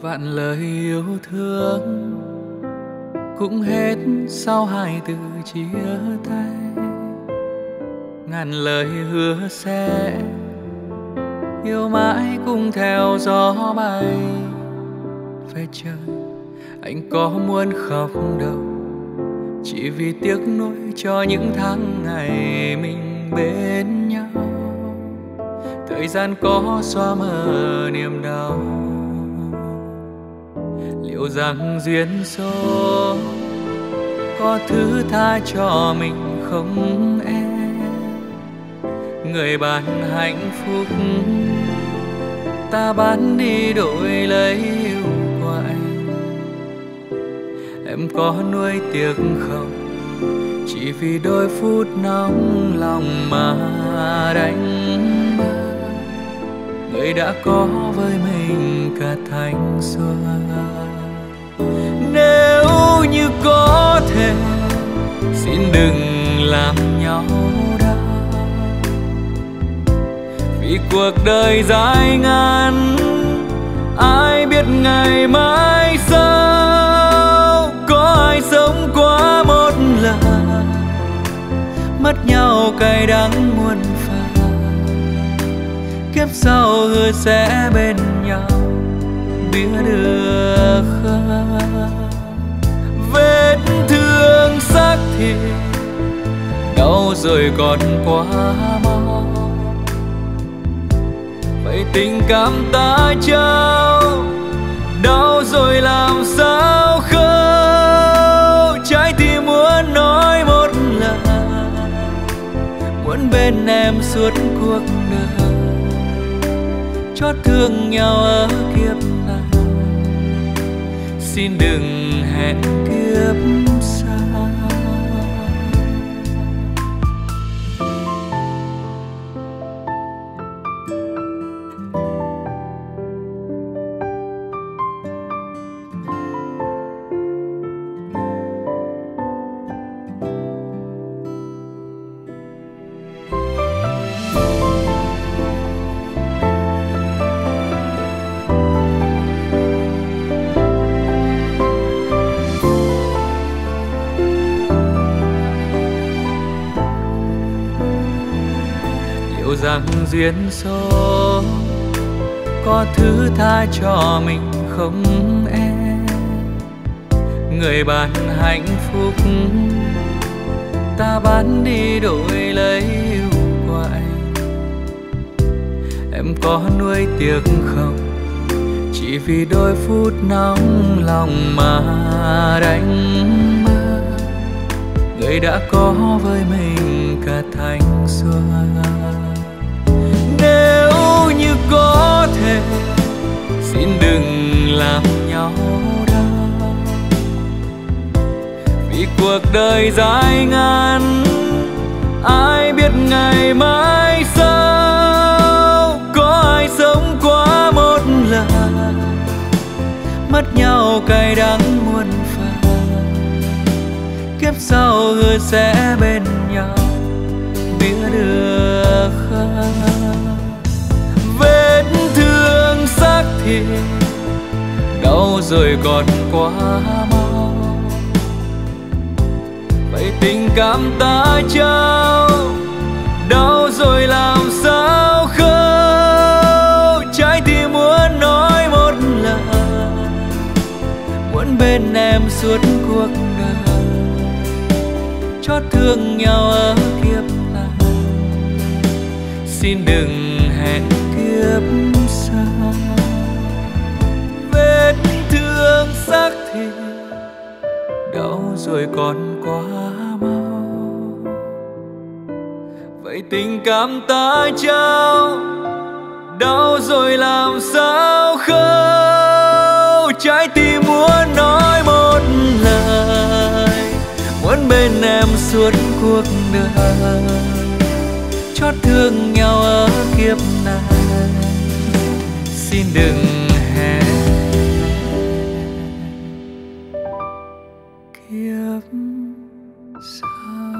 Vạn lời yêu thương cũng hết sau hai từ chia tay. Ngàn lời hứa sẽ yêu mãi cùng theo gió bay. Về trời anh có muốn khóc đâu, chỉ vì tiếc nuối cho những tháng ngày mình bên nhau. Thời gian có xóa mờ niềm đau, liệu rằng duyên số có thứ tha cho mình không em? Người ban hạnh phúc ta bán đi đổi lấy yêu của anh. Em có nuối tiếc không, chỉ vì đôi phút nóng lòng mà đánh mất người đã có với mình cả thanh xuân. Nếu như có thể xin đừng làm nhau đau, vì cuộc đời dài ngắn ai biết ngày mai sau. Có ai sống quá một lần, mất nhau cay đắng muôn phần. Kiếp sau hứa sẽ bên nhau, biết được không? Vết thương xác thịt đau rồi còn quá mau, vậy tình cảm ta trao đau rồi làm sao khâu. Trái tim muốn nói một lần, muốn bên em suốt cuộc đời, chót thương nhau ở kiếp này, xin đừng hẹn kiếp sau. Rằng duyên số có thứ tha cho mình không em? Người ban hạnh phúc ta bán đi đổi lấy yêu của anh. Em có nuối tiếc không, chỉ vì đôi phút nóng lòng mà đánh mất người đã có với mình cả thanh xuân. Nếu như có thể xin đừng làm nhau đau, vì cuộc đời dài ngắn ai biết ngày mai sau. Có ai sống quá một lần, mất nhau cay đắng muôn phần. Kiếp sau hứa sẽ bên nhau, biết được không? Vết thương xác thịt đau rồi còn quá mau, vậy tình cảm ta trao đau rồi làm sao khâu. Trái tim muốn nói một lần, muốn bên em suốt cuộc đời, chót thương nhau ở kiếp này, xin đừng hẹn kiếp sau. Vết thương xác thịt đau rồi còn quá mau, vậy tình cảm ta trao đau rồi làm sao khâu. Trái tim muốn nói một lời, muốn bên em suốt cuộc đời, chót thương nhau ở kiếp này, xin đừng hẹn kiếp sau.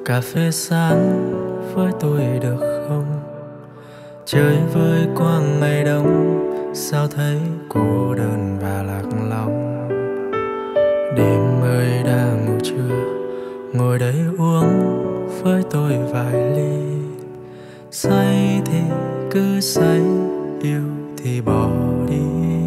Cà phê sáng với tôi được không? Chơi với quang ngày đông, sao thấy cô đơn và lạc lõng. Đêm ơi đã ngủ chưa? Ngồi đây uống với tôi vài ly. Say thì cứ say, yêu thì bỏ đi.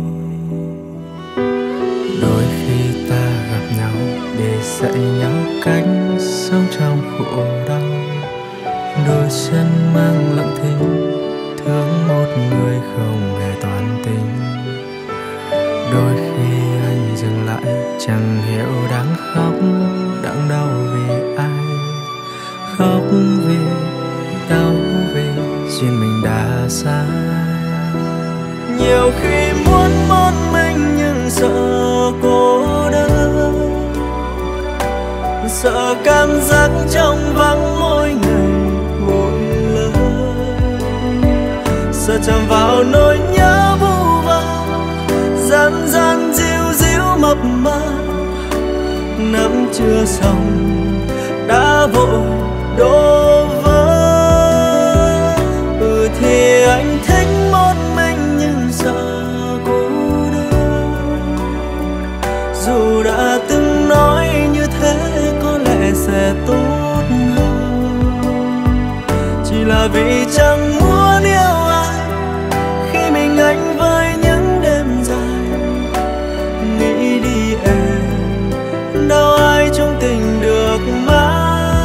Đôi khi ta gặp nhau để dạy nhau cách sống trong khổ đau. Đôi chân mang lặng thinh, thương một người không hề toàn tình. Đôi khi anh dừng lại, chẳng hiểu đang khóc, đang đau vì ai. Khóc vì đau vì duyên mình đã xa. Nhiều khi muốn một mình nhưng sợ cô đơn, sợ cảm giác trong vắng mỗi ngày mỗi lời. Sợ chạm vào nỗi nhớ vu vơ, gian gian díu díu mập mờ. Nắm chưa xong đã vội đổ vỡ. Thì anh thích một mình nhưng sợ cô đơn. Dù đã từng nói như thế có lẽ sẽ tốt hơn, chỉ là vì chẳng muốn yêu ai khi mình anh với những đêm dài. Nghĩ đi em, đâu ai trong tình được mãi.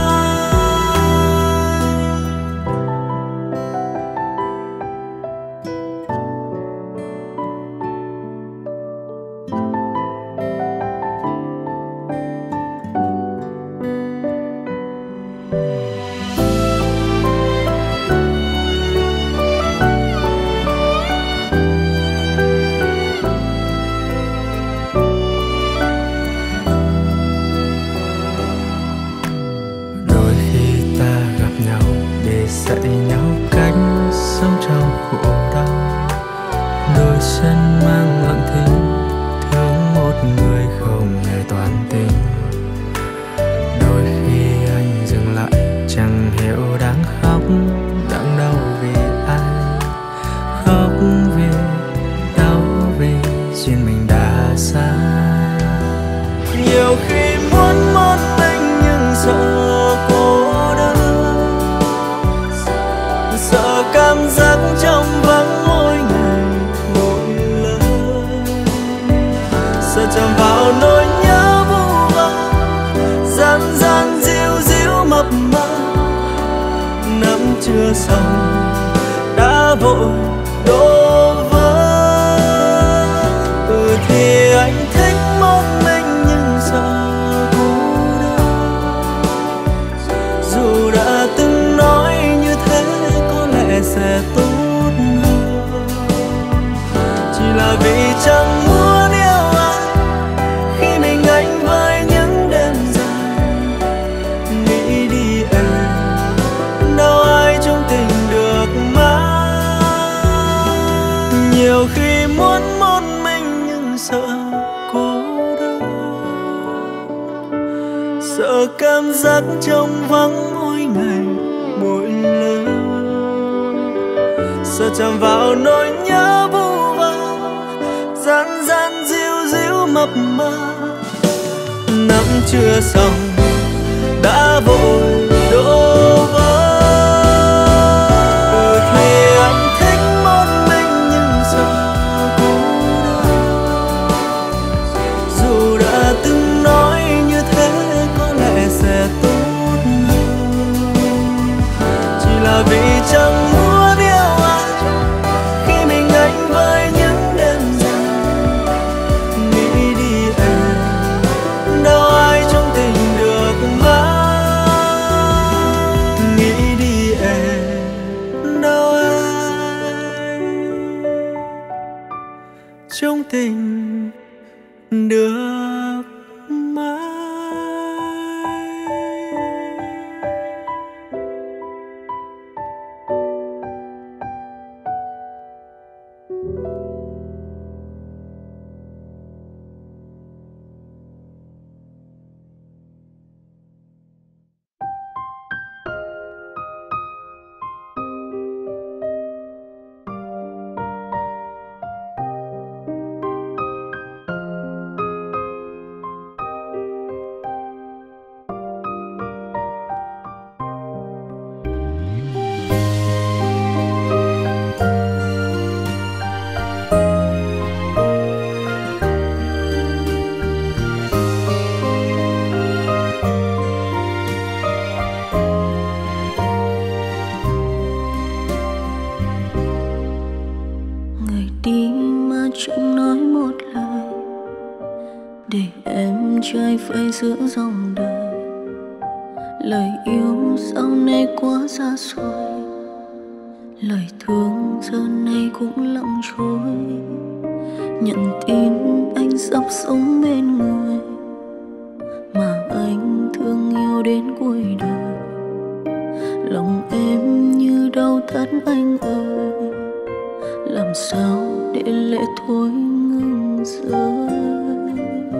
Dạy nhau cách sống trong khổ đau. Đôi chân mang lặng thinh, thương một người không hề toàn tình. Đôi khi anh dừng lại, chẳng hiểu đang khóc, đang đau vì ai. Khóc vì đau vì duyên mình đã xa. Nhiều khi muốn một mình nhưng sợ cô đơn, sợ cảm giác trong vắng mỗi ngày mỗi lời. Sợ chạm vào nỗi nhớ vu vơ, gian gian díu díu mập mờ. Nắm chưa xong đã vội đổ vỡ. Thì anh thích một mình nhưng sợ cô đơn. Dù đã từng nói như thế có lẽ sẽ tốt hơn, chỉ là vì chẳng muốn yêu ai khi mình anh với những đêm dài. Nghĩ đi em, đâu ai trong tình được mãi. Nhiều khi muốn một mình nhưng sợ cô đơn, sợ cảm giác trong vắng mỗi ngày mỗi lời. Sợ chạm vào nỗi nhớ vu vơ, gian gian díu díu mập mờ. Nắm chưa xong đã vội đổ vỡ. Thì anh thích một mình nhưng sợ cô đơn. Dù đã từng nói như thế có lẽ sẽ tốt hơn, chỉ là vì chẳng muốn yêu ai khi mình anh với những đêm dài. Nghĩ đi em, đâu ai trong tình được mãi. Nghĩ đi em, đâu ai trong tình được mãi. em trai phai giữa dòng đời. Lời yêu sau này quá xa xôi, lời thương giờ này cũng lặng trôi. Nhận tin anh sắp sống bên người mà anh thương yêu đến cuối đời. Lòng em như đau thắt anh ơi, làm sao để lệ thôi ngừng rơi.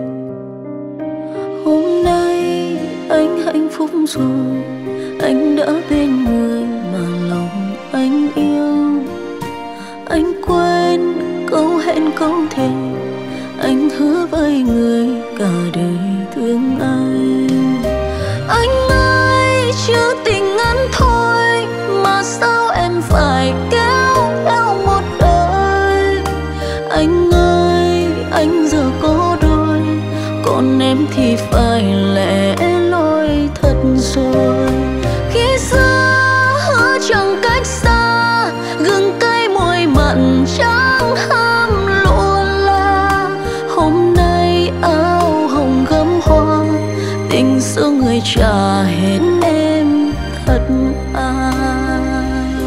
Hôm nay anh hạnh phúc rồi, anh đã bên người mà lòng anh yêu. Anh quên câu hẹn câu thề, anh hứa với người cả đời thương anh. Anh ơi chưa tình ngắn thôi mà sao em phải kéo theo một đời. Anh ơi anh giờ có đôi, còn em thì phải lẻ loi thật rồi. Khi xưa hứa chẳng cách xa, gừng cay môi mặn chẳng ham lụa la. Hôm nay áo hồng gấm hoa, tình xưa người trả hết em thật ai.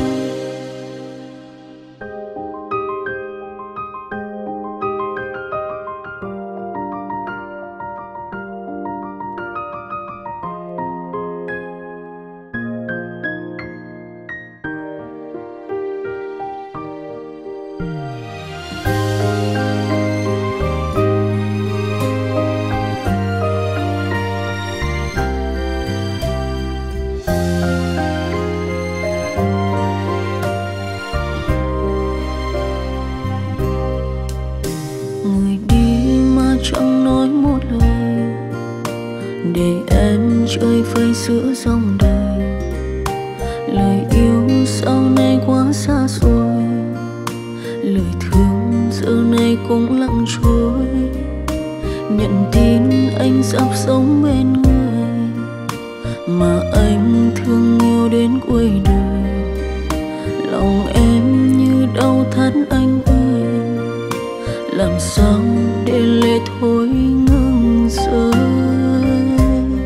Người đi mà chẳng nói một lời, để em trôi phai giữa dòng đời. Lời yêu sau này quá xa xôi, lời thương giờ này cũng lặng trôi. Nhận tin anh sắp sống bên người mà anh thương yêu đến cuối đời. Lòng em như đau thắt anh ơi, làm sao để lệ thôi ngừng rơi.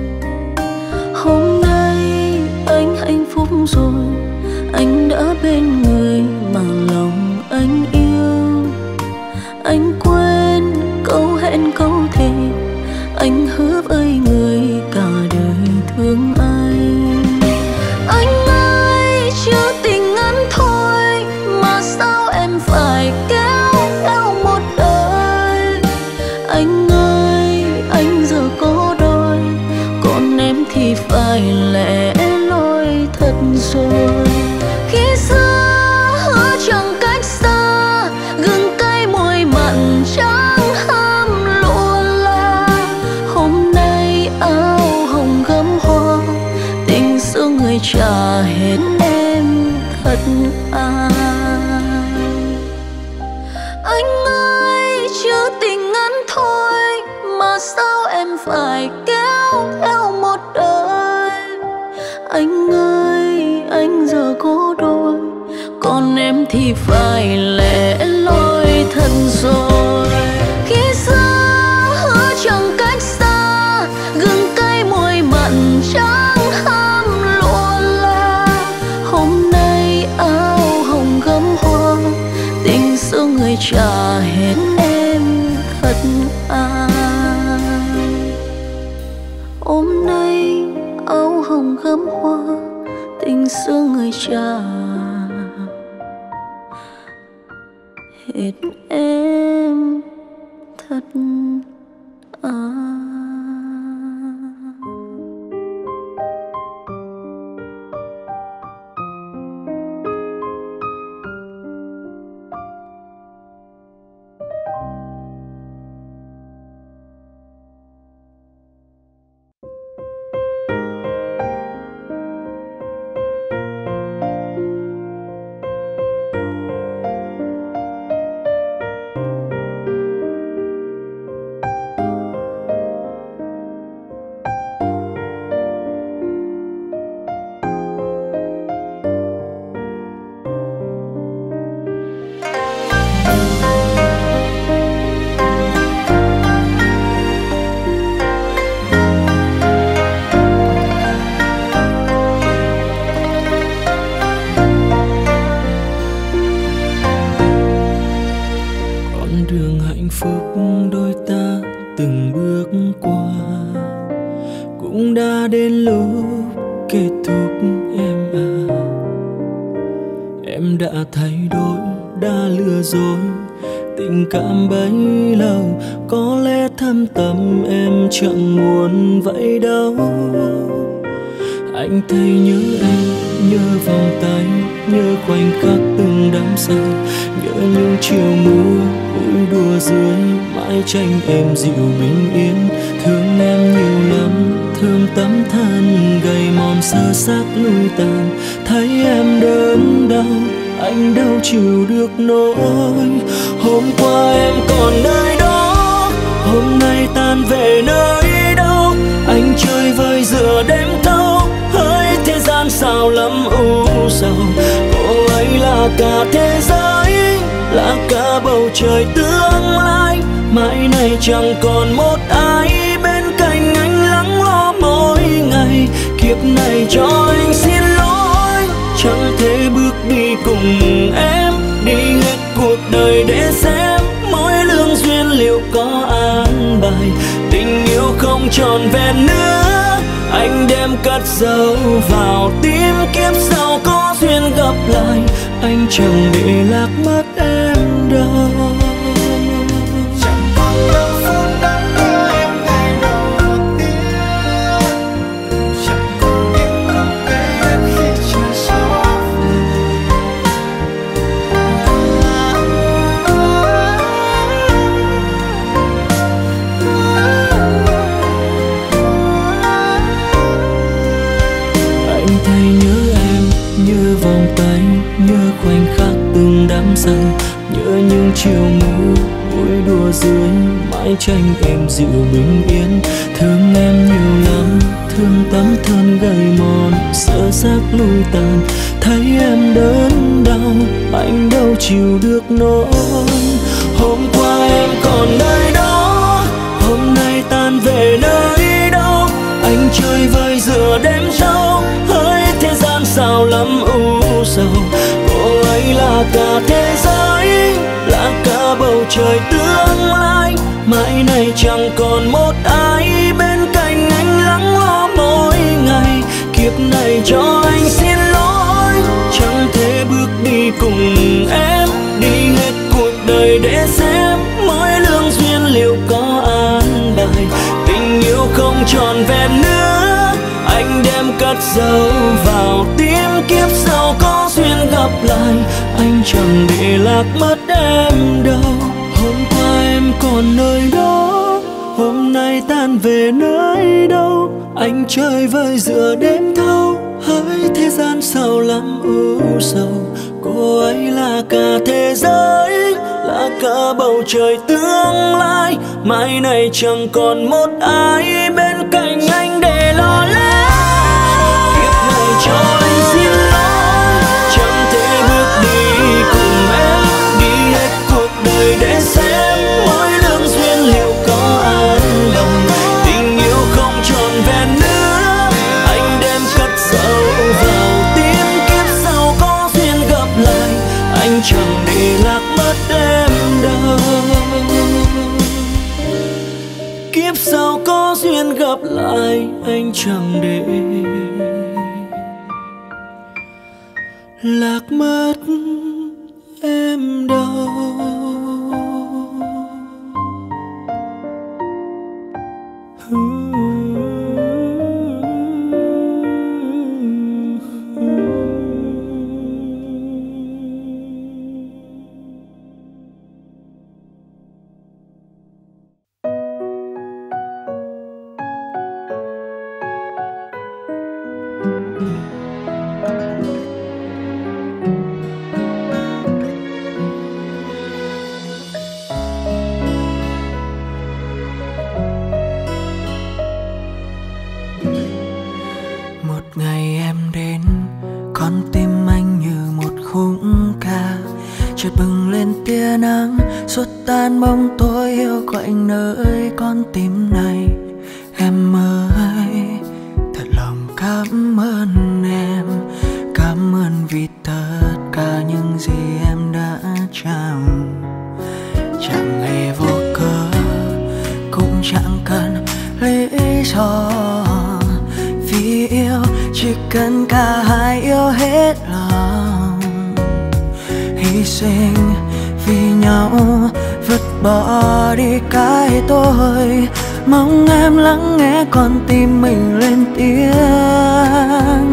Hôm nay anh hạnh phúc rồi, anh đã bên người mà lòng anh yêu. Anh quên câu hẹn câu thề, anh hứa với người cả đời thương anh. Anh ơi chưa tình ngắn thôi mà sao em phải kéo theo một đời. Anh ơi anh giờ có đôi, còn em thì phải lẻ loi thật rồi. Khi xưa hứa chẳng cách xa, gừng cay môi mặn chẳng ham lụa la. Hôm nay áo hồng gấm hoa, tình xưa người trả hết em thật ai. Anh ơi chưa tình ngắn thôi mà sao em phải kéo theo một đời. Anh ơi anh giờ có đôi, còn em thì phải lẻ loi thật rồi. Khi xưa hứa chẳng cách xa, gừng cay môi mặn chẳng ham lụa la. Hôm nay áo hồng gấm hoa, tình xưa người trả hết em thật ai. Hôm nay áo hồng gấm hoa, tình xưa người trả hết em thật ai. bước qua. Cũng đã đến lúc kết thúc em à. Em đã thay đổi, đã lừa dối, tình cảm bấy lâu có lẽ thâm tâm em chẳng muốn vậy đâu. Anh thấy nhớ em, nhớ vòng tay, nhớ khoảnh khắc từng đắm say, nhớ những chiều mưa vui đùa dưới mái tranh êm dịu bình yên. Thương em nhiều lắm, thương tấm thân gầy mòn sơ xác lui tàn. Thấy em đớn đau, anh đâu chịu được nỗi. Hôm qua em còn nơi đó, hôm nay tan về nơi đâu. Anh chơi vơi giữa đêm thâu, hỡi thế gian sao lắm u sầu. Cô ấy là cả thế giới, là cả bầu trời tương lai. Mãi này chẳng còn một ai bên cạnh anh lắng lo mỗi ngày. Kiếp này cho anh xin lỗi, chẳng thể bước đi cùng em, đi hết cuộc đời để xem mỗi lương duyên liệu có an bài. Tình yêu không tròn vẹn nữa, anh đem cất dấu vào tim. Kiếp sau có duyên gặp lại, anh chẳng để lạc mất em đâu. Chẳng còn đâu phút đắm đuối em ngày đầu tiên, chẳng còn những lúc em khi trời gió về. Anh thấy nhớ em, nhớ vòng tay, nhớ khoảnh khắc từng đắm say, nhớ những chiều mưa vui đùa dưới mái tranh êm dịu bình yên. Thương em nhiều lắm, thương tấm thân gầy mòn sơ xác lui tàn. Thấy em đớn đau, anh đâu chịu được nỗi. Hôm qua em còn nơi đó, hôm nay tan về nơi đâu. Anh chơi vơi giữa đêm sâu, hỡi thế gian sao lắm u sầu. Cô ấy là cả thế giới, là cả bầu trời tương lai. Mãi này chẳng còn một ai bên cạnh anh lắng lo mỗi ngày. Kiếp này cho anh xin lỗi, chẳng thể bước đi cùng em, đi hết cuộc đời để xem mỗi lương duyên liệu có an bài. Tình yêu không tròn vẹn nữa, anh đem cất dấu vào tim. Kiếp sau có duyên gặp lại, anh chẳng để lạc mất em đâu. Hôm qua em còn nơi đó, hôm nay tan về nơi đâu. Anh chơi vơi giữa đêm thâu, hỡi thế gian sao lắm u sầu. Cô ấy là cả thế giới, là cả bầu trời tương lai. Mai này chẳng còn một ai bên cạnh anh để lo lắng. Kiếp này cho anh xin lỗi, chẳng thể bước đi cùng em, đi hết cuộc đời để xem mỗi lương duyên liệu có an bài. Tình yêu không tròn vẹn nữa, anh đem cất dấu vào tim. Kiếp sau có duyên gặp lại, anh chẳng để lạc mất em đâu. Kiếp sau có duyên gặp lại, anh chẳng để lạc mất em đâu. Suốt tan bóng tối yêu quạnh nơi con tim này. Em ơi, thật lòng cảm ơn em, cảm ơn vì tất cả những gì em đã trao. Chẳng hề vô cớ, cũng chẳng cần do. Vì yêu chỉ cần cả hai yêu hết lòng, hy sinh vì nhau, vứt bỏ đi cái tôi. Mong em lắng nghe con tim mình lên tiếng.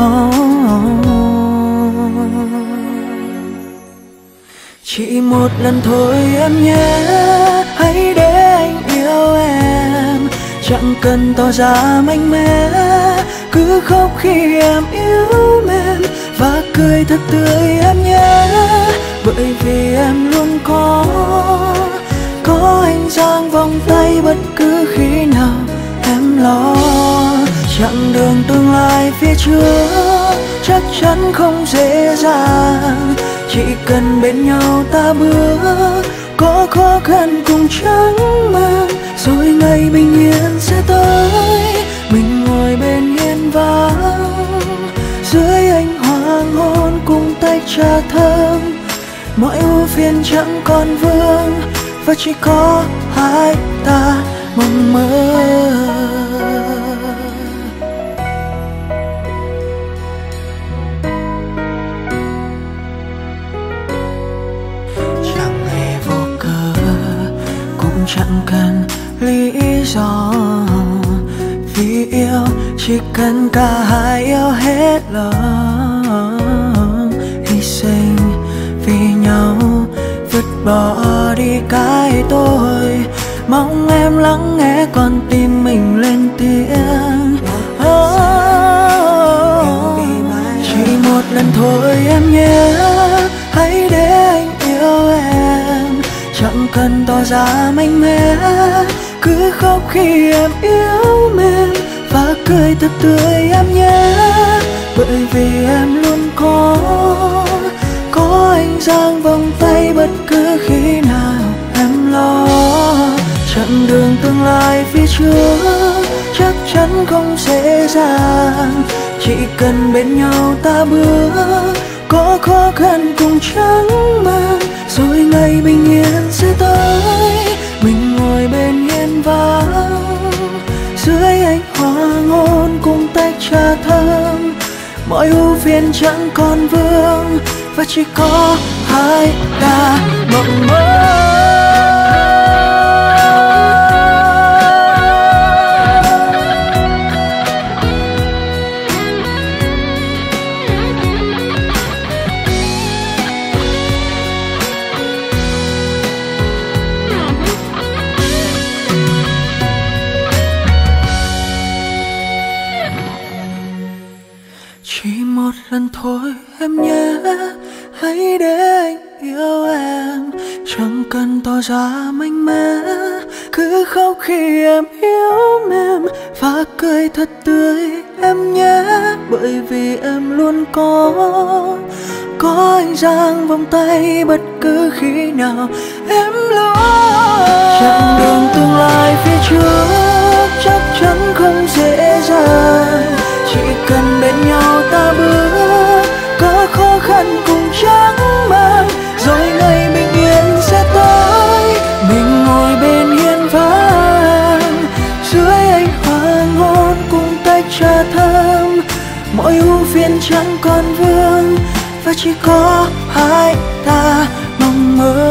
Chỉ một lần thôi em nhé, hãy để anh yêu em. Chẳng cần tỏ ra mạnh mẽ, cứ khóc khi em yếu mềm và cười thật tươi em nhé. Bởi vì em luôn có anh dang vòng tay bất cứ khi nào em lo. Chặng đường tương lai phía trước chắc chắn không dễ dàng, chỉ cần bên nhau ta bước, có khó khăn cùng chẳng mang, rồi ngày bình yên sẽ tới. Mình ngồi bên hiên vắng dưới ánh hoàng hôn cùng tách trà thơm, mọi ưu phiền chẳng còn vương và chỉ có hai ta mong mơ. Chẳng hề vô cớ, cũng chẳng cần lý do. Vì yêu chỉ cần cả hai yêu hết lòng, hy sinh vì nhau, vứt bỏ đi cái tôi. Mong em lắng nghe con tim mình lên tiếng. Chỉ một lần thôi em nhé, hãy để anh yêu em. Chẳng cần tỏ ra mạnh mẽ, cứ khóc khi em yếu mềm và cười thật tươi em nhé. Bởi vì em luôn có anh dang vòng tay bất cứ khi nào em lo. Chặng đường tương lai phía trước chắc chắn không dễ dàng, chỉ cần bên nhau ta bước, có khó khăn cùng chẳng mang, rồi ngày bình yên sẽ tới. Mình ngồi bên hiên vắng dưới ánh hoàng hôn cùng tách trà thơm, mọi ưu phiền chẳng còn vương và chỉ có hai ta mộng mơ. Chỉ một lần thôi em nhé, hãy để anh yêu em. Chẳng cần tỏ ra mạnh mẽ, cứ khóc khi em yếu mềm và cười thật tươi em nhé. Bởi vì em luôn có anh dang vòng tay bất cứ khi nào em lo. Chặng đường tương lai phía trước chắc chắn không dễ dàng, chỉ cần bên nhau ta bước, có khó khăn cùng chẳng mang, rồi ngày bình yên sẽ tới. Mình ngồi bên hiên vắng dưới ánh hoàng hôn cùng tách trà thơm, mọi ưu phiền chẳng còn vương và chỉ có hai ta mong mơ.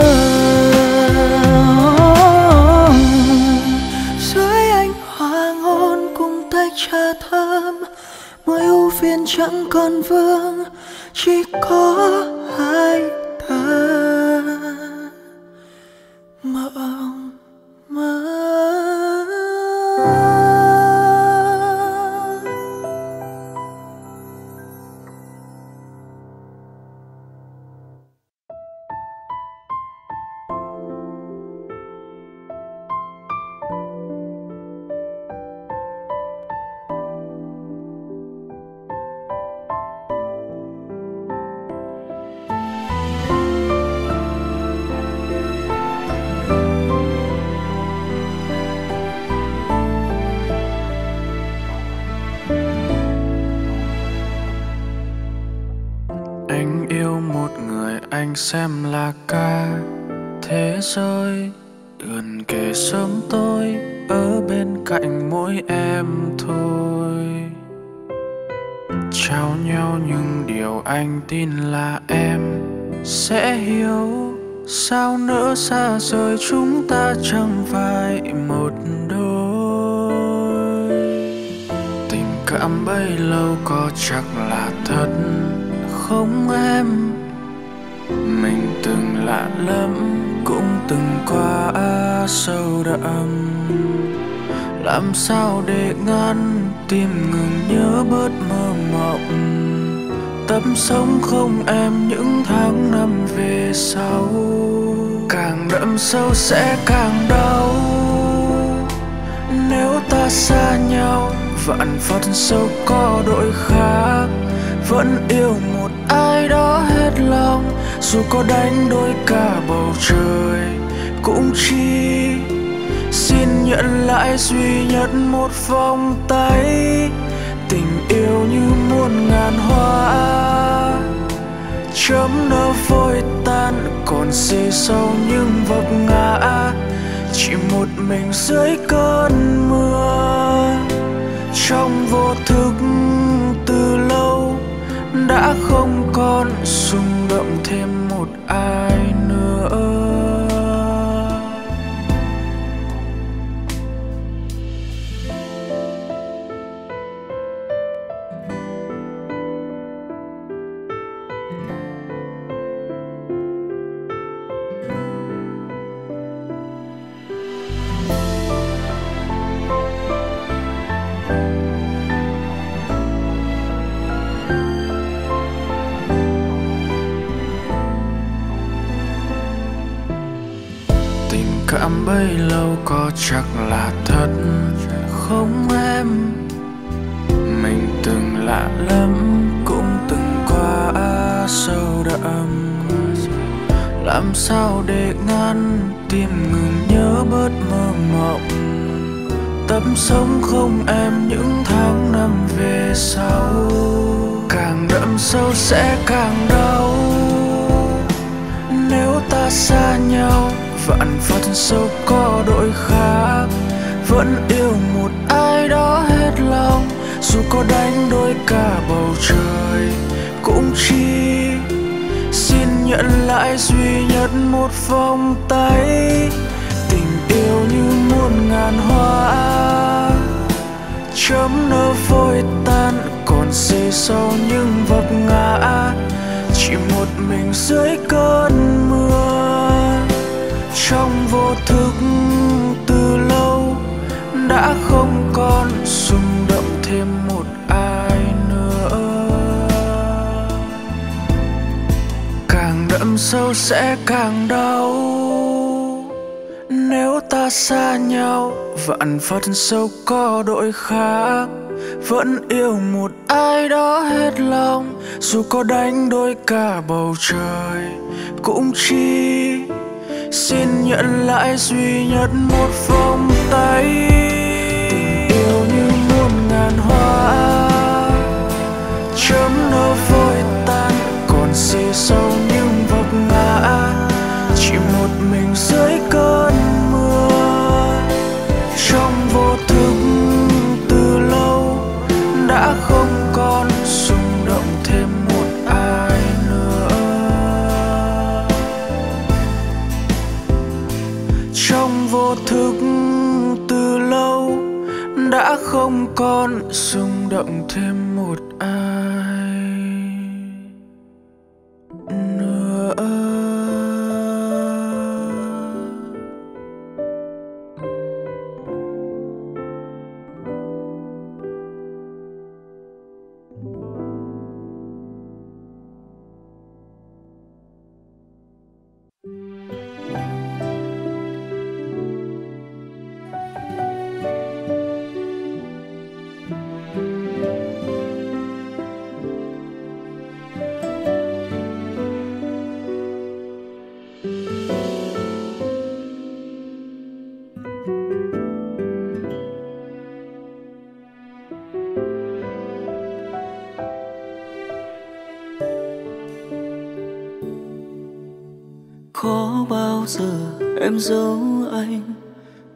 Dưới ánh hoàng hôn cùng tách trà thơm, mọi ưu phiền chẳng còn vương, chỉ có hai ta mộng mơ. Anh yêu một người anh xem là cả thế giới, gần kề sống tôi ở bên cạnh mỗi em thôi. Trao nhau những điều anh tin là em sẽ hiểu. Sao nỡ xa rời chúng ta chẳng phải một đôi. Tình cảm bấy lâu có chắc là thật không em? Mình từng lạ lắm, cũng từng qua sâu đậm. Làm sao để ngăn tim ngừng nhớ bớt mơ mộng. Tập sống không em những tháng năm về sau. Càng đậm sâu sẽ càng đau. Nếu ta xa nhau vạn phận sâu có đội khác. Vẫn yêu một ai đó hết lòng. Dù có đánh đôi cả bầu trời cũng chỉ xin nhận lại duy nhất một vòng tay. Tình yêu như muôn ngàn hoa chớm nở vội tan, còn xì sâu những vấp ngã. Chỉ một mình dưới cơn mưa trong vô thức từ lâu đã không còn rung động thêm một ai nữa. Cảm bấy lâu có chắc là thật không em? Mình từng lạ lắm, cũng từng qua sâu đậm. Làm sao để ngăn tim ngừng nhớ bớt mơ mộng. Tập sống không em những tháng năm về sau. Càng đậm sâu sẽ càng đau. Nếu ta xa nhau vạn phận sâu có đội khác. Vẫn yêu một ai đó hết lòng. Dù có đánh đôi cả bầu trời cũng chỉ xin nhận lại duy nhất một vòng tay. Tình yêu như muôn ngàn hoa chớm nở vội tan, còn xì sâu những vấp ngã. Chỉ một mình dưới cơn mưa trong vô thức từ lâu đã không còn rung động thêm một ai nữa. Càng đậm sâu sẽ càng đau. Nếu ta xa nhau vạn phận sâu có đội khác. Vẫn yêu một ai đó hết lòng. Dù có đánh đôi cả bầu trời cũng chỉ xin nhận lại duy nhất một vòng tay. Tình yêu như muôn ngàn hoa chớm nở vội tan, còn xì sâu những vấp ngã. Chỉ một mình dưới cơn mưa trong vô thức từ lâu đã không còn rung động thêm một ai nữa. Trong vô thức từ lâu đã không còn rung động thêm một ai nữa. Có bao giờ em giấu anh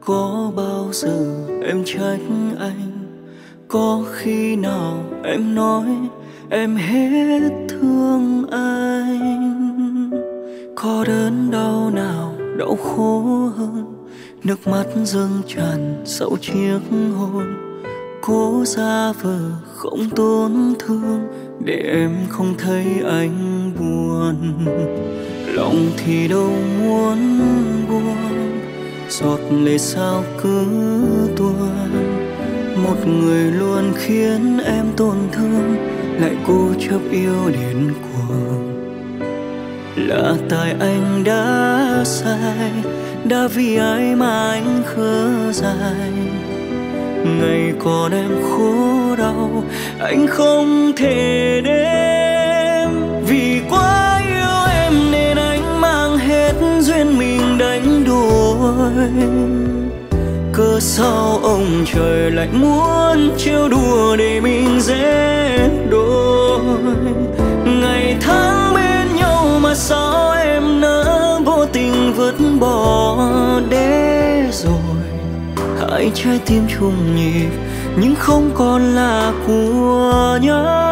Có bao giờ em trách anh? Có khi nào em nói em hết thương anh? Có đớn đau nào đau khổ hơn nước mắt dâng tràn sau chiếc hôn? Cố giả vờ không tổn thương để em không thấy anh buồn. Lòng thì đâu muốn buồn, giọt lệ sao cứ tuôn. Một người luôn khiến em tổn thương, lại cố chấp yêu đến cuồng. Là tại anh đã sai, đã vì ai mà anh khờ dại. Ngày còn em khổ đau, anh không thể đếm. Vì quá yêu em nên anh mang hết duyên mình đánh đuổi. Cớ sao ông trời lại muốn trêu đùa để mình dễ đôi. Ngày tháng bên nhau mà sao em nỡ vô tình vứt bỏ để rồi. Hai trái tim chung nhịp nhưng không còn là của nhau.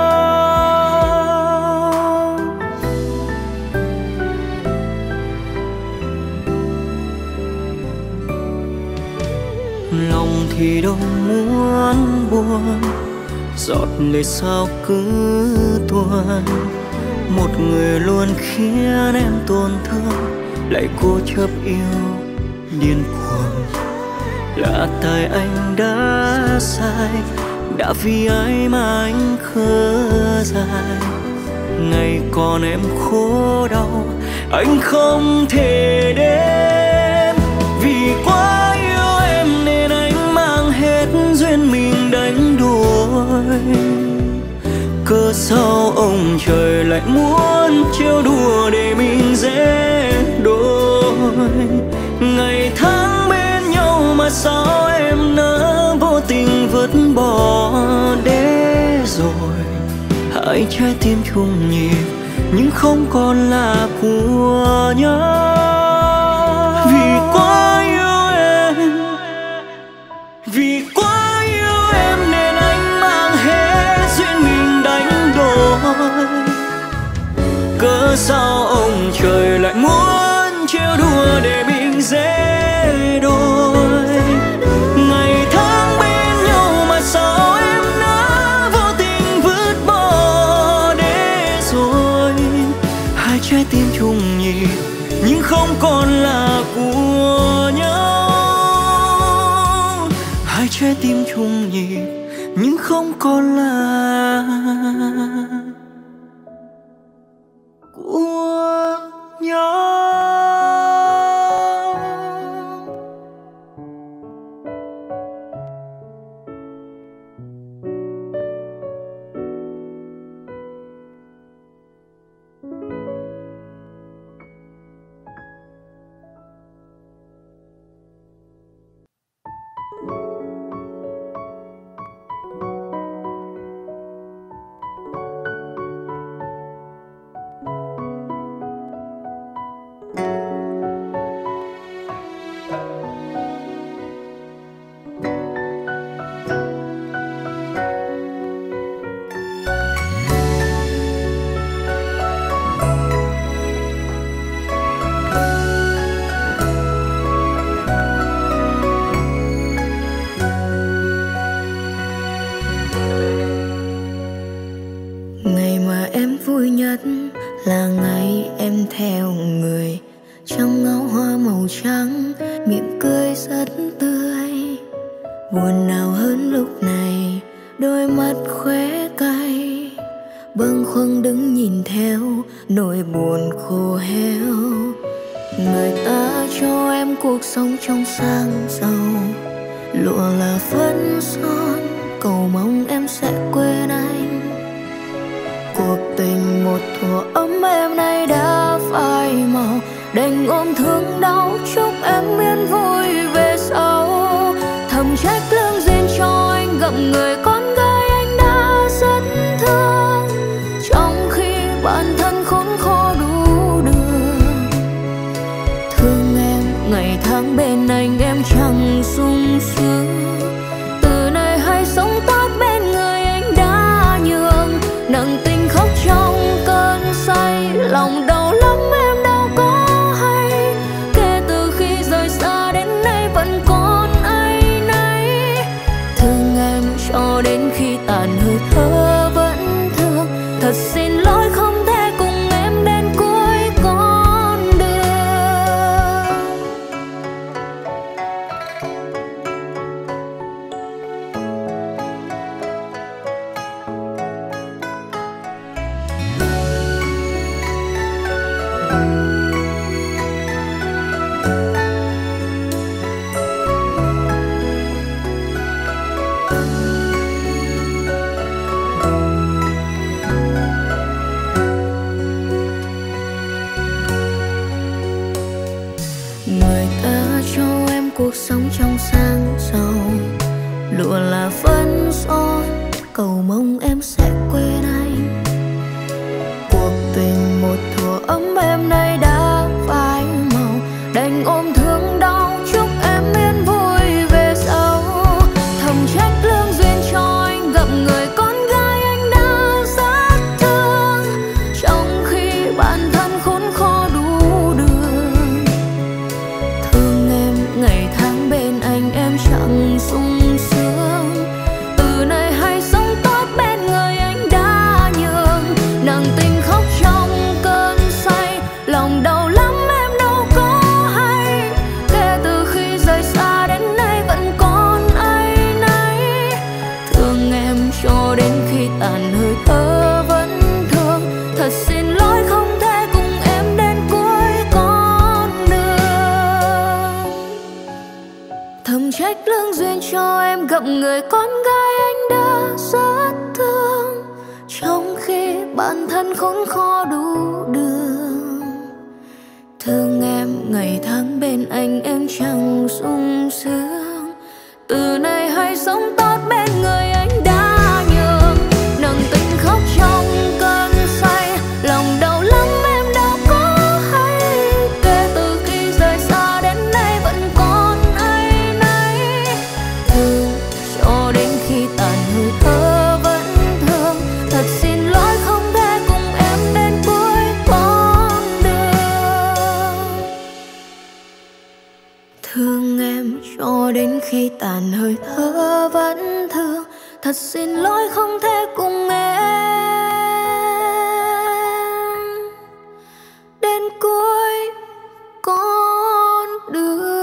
Lòng thì đâu muốn buồn, giọt lệ sao cứ tuôn. Một người luôn khiến em tổn thương, lại cố chấp yêu điên cuồng. Là tại anh đã sai, đã vì ai mà anh khờ dại. Ngày còn em khổ đau, anh không thể đếm. Vì quá yêu em nên anh mang hết duyên mình đánh đuổi. Cớ sao ông trời lại muốn trêu đùa để mình dễ đôi. Ngày tháng bên nhau mà sao em nỡ vô tình vứt bỏ để rồi. Hai trái tim chung nhịp nhưng không còn là của nhau. Vì quá yêu em, vì quá yêu em nên anh mang hết duyên mình đánh đổi. Cớ sao ông trời lại muốn trêu đùa để mình dễ đôi. Ngày tháng bên nhau mà sao em đã vô tình vứt bỏ để rồi. Hai trái tim chung nhịp nhưng không còn là của nhau. Hai trái tim chung nhịp nhưng không còn là của nhau. Vui nhất là ngày em theo người trong áo hoa màu trắng, miệng cười rất tươi. Buồn nào hơn lúc này, đôi mắt khóe cay, bâng khuâng đứng nhìn theo nỗi buồn khô héo. Người ta cho em cuộc sống trong sang giàu, lụa là phấn son, cầu mong em sẽ quên anh. Cuộc tình một thuở ấm êm nay đã phai màu, đành ôm thương đau chúc em yên vui về sau. Thầm trách lương duyên cho anh gặp người con gái anh đã rất thương, trong khi bản thân khốn khổ đủ đường. Thương em ngày tháng bên anh em chẳng cho đến khi tàn hơi thở vẫn thương. Thật xin lỗi không thể cùng em đến cuối con đường. Người ta cho em cuộc sống trong sáng giàu, lụa là phấn son, cầu mong em sẽ quên anh. Cuộc tình một thuở ấm êm nay đã phai màu, đành ôm thương đau chúc em yên vui về sau. Thầm trách lương duyên cho anh gặp người con gái anh đã rất thương, trong khi bản thân khốn khó đủ đường. Thương em ngày tháng bên anh em chẳng sung sướng, từ nay hãy sống tốt bên người anh đã nhường. Nặng tình khóc trong cơn say, lòng đau lắm em đâu có hay. Kể từ khi rời xa đến nay vẫn còn áy náy. Thương em cho đến khi tàn hơi thở vẫn thương. Thật xin lỗi không thể cùng em đến cuối con đường. Thầm trách lương duyên cho em gặp người con gái anh đã rất thương, trong khi bản thân khốn khó đủ đường. Thương em ngày tháng bên anh em chẳng sung sướng, từ nay hãy sống tốt bên người anh đã nhường. Nặng tình khóc trong cơn say, lòng đau lắm em đâu có hay. Kể từ khi rời xa đến nay vẫn còn áy náy. Thương cho đến khi tàn hơi thở vẫn thương. Thật xin lỗi không thể cùng em đến cuối con đường. Thương em cho đến khi tàn hơi thở vẫn thương. Thật xin lỗi không thể cùng em đến cuối con đường.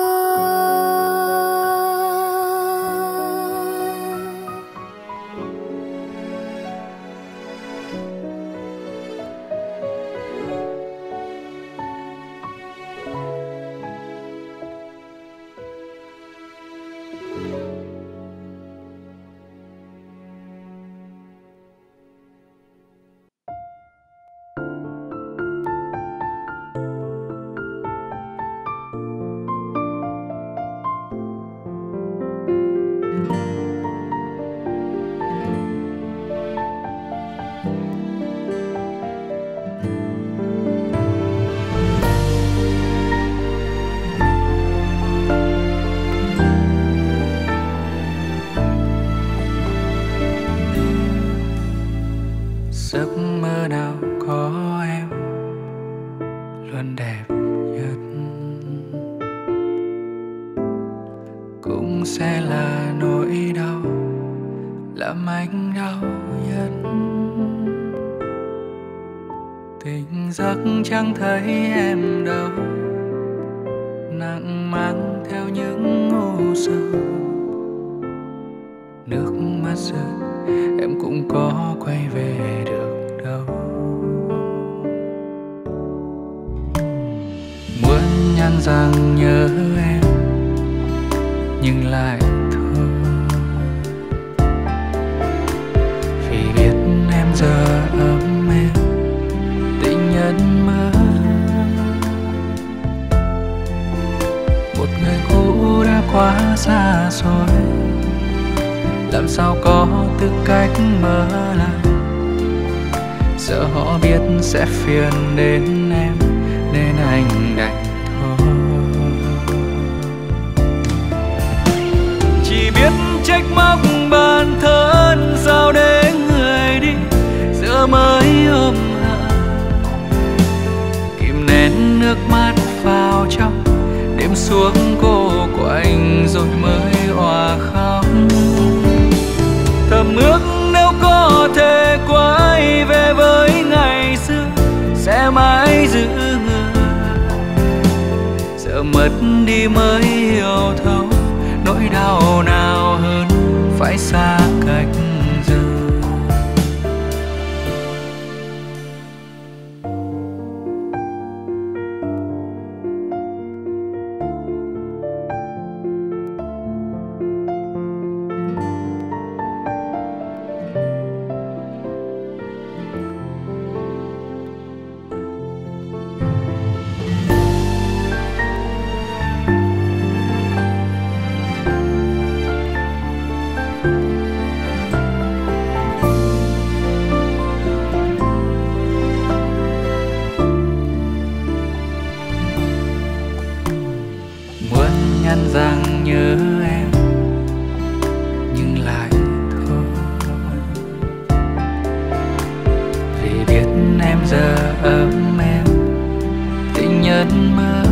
Giấc mơ nào có em luôn đẹp nhất, cũng sẽ là nỗi đau làm anh đau nhất. Tỉnh giấc chẳng thấy em đâu, nặng mang theo những u sầu. Nước mắt rơi em cũng có quay về được đâu. Muốn nhắn rằng nhớ em nhưng lại thôi, vì biết em giờ ấm êm tình nhân mơ. Một người cũ đã quá xa xôi, làm sao có tư cách mở lại. Sợ họ biết sẽ phiền đến em nên anh đành thôi. Chỉ biết trách móc bản thân sao để người đi giờ mới ôm hận, kìm nén nước mắt vào trong đêm xuống cô của anh rồi mới òa khóc. đi mới hiểu thấu nỗi đau nào hơn phải xa cách giờ. Rằng nhớ em nhưng lại thôi, vì biết em giờ ấm em tình nhân mơ.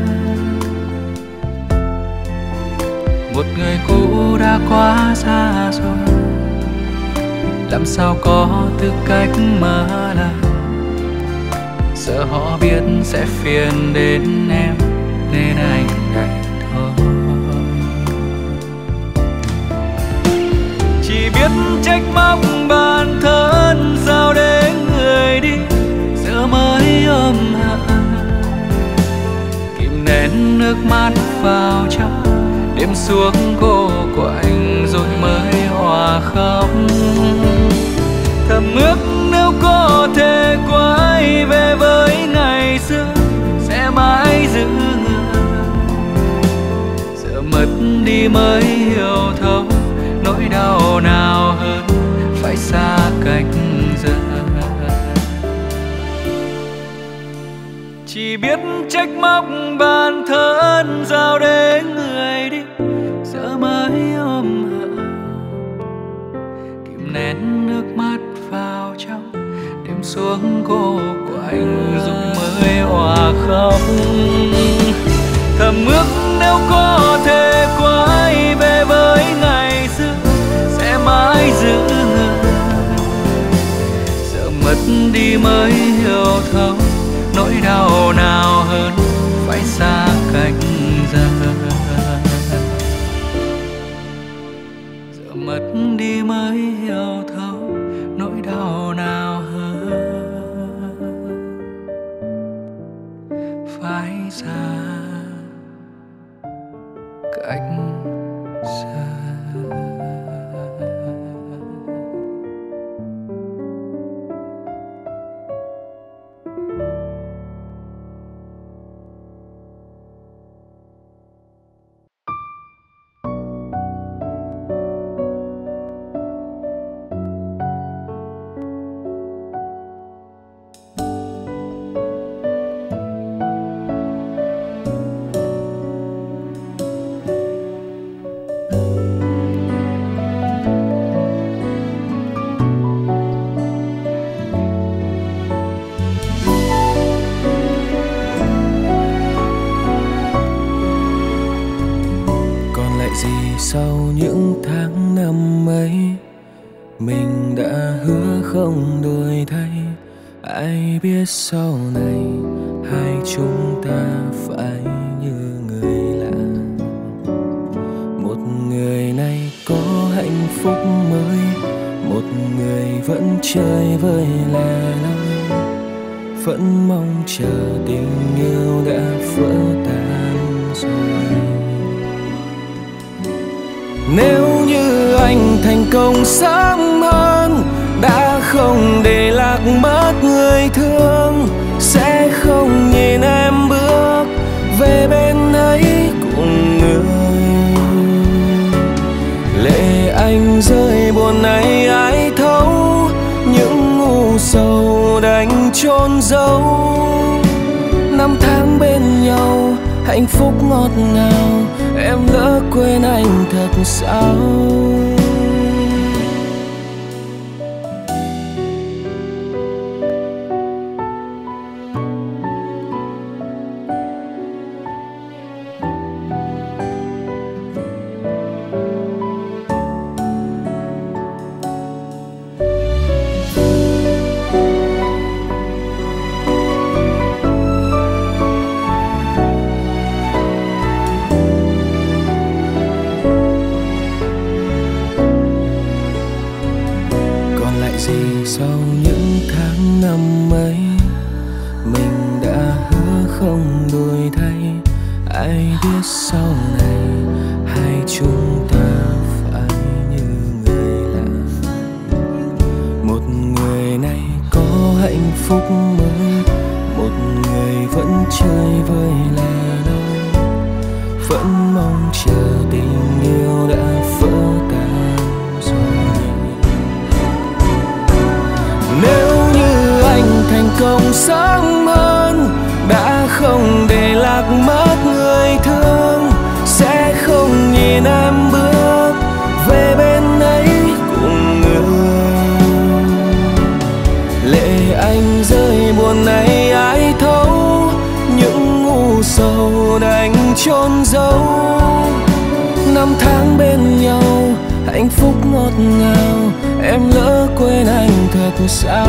Một người cũ đã quá xa rồi, làm sao có tư cách mở lời. Sợ họ biết sẽ phiền đến em nên anh đành chỉ biết trách móc bản thân, sao để người đi giờ mới ôm hận. Kìm nén nước mắt vào trong đêm xuống cô quạnh rồi mới hòa khóc. Thầm ước nếu có thể quay về với ngày xưa sẽ mãi giữ người. Giờ mất đi mới hiểu thấu nỗi đau nào hơn phải xa cách giờ. Chỉ biết trách móc bản thân, sao để người đi giờ mới ôm hận. Kìm nén nước mắt vào trong đêm xuống cô quạnh rồi mới hòa khóc. Thầm ước nếu có thể quay về với ngày xưa sẽ mãi giữ người. Giờ mất đi mới hiểu thấu nỗi đau nào hơn phải xa cách giờ. Giờ mất đi mới hiểu thấu nỗi đau nào hơn phải xa cách xa. Sau những tháng năm ấy, mình đã hứa không đổi thay. Ai biết sau này hai chúng ta phải như người lạ. Một người này có hạnh phúc mới, một người vẫn chơi vơi lẻ loi, vẫn mong chờ tình yêu đã vỡ tan rồi. Nếu như anh thành công sớm hơn, đã không để lạc mất người thương, sẽ không nhìn em bước về bên ấy cùng người. Lệ anh rơi buồn này ai thấu, những ngu sầu đành chôn giấu. Năm tháng bên nhau hạnh phúc ngọt ngào, em lỡ quên anh thật sao. phúc mới. Một người vẫn chơi vơi lẻ loi, vẫn mong chờ tình yêu đã vỡ tan rồi. Nếu như anh thành công sớm hơn, đã không để lạc mất người thương, sẽ không nhìn em bước về bên ấy cùng người. Lệ anh rơi buồn này ai thấu, những ngu sầu đành chôn giấu. Năm tháng bên nhau hạnh phúc ngọt ngào, em lỡ quên anh thật sao?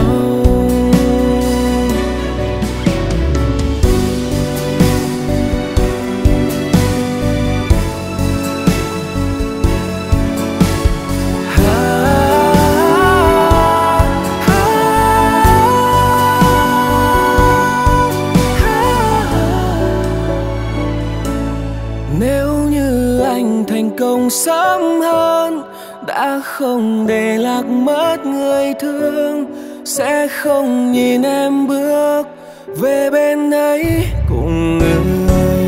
Nếu như anh thành công sớm hơn, đã không để lạc mất người thương, sẽ không nhìn em bước về bên ấy cùng người.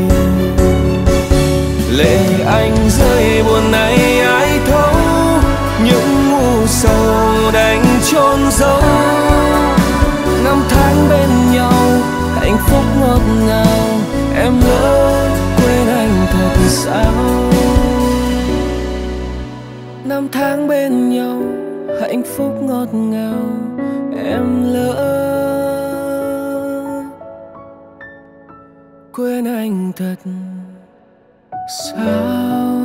Lệ anh rơi buồn này ai thấu, những ngu sầu đành chôn giấu. Năm tháng bên nhau hạnh phúc ngọt ngào, em lỡ quên anh thật sao? Năm tháng bên nhau hạnh phúc ngọt ngào, em lỡ quên anh thật sao?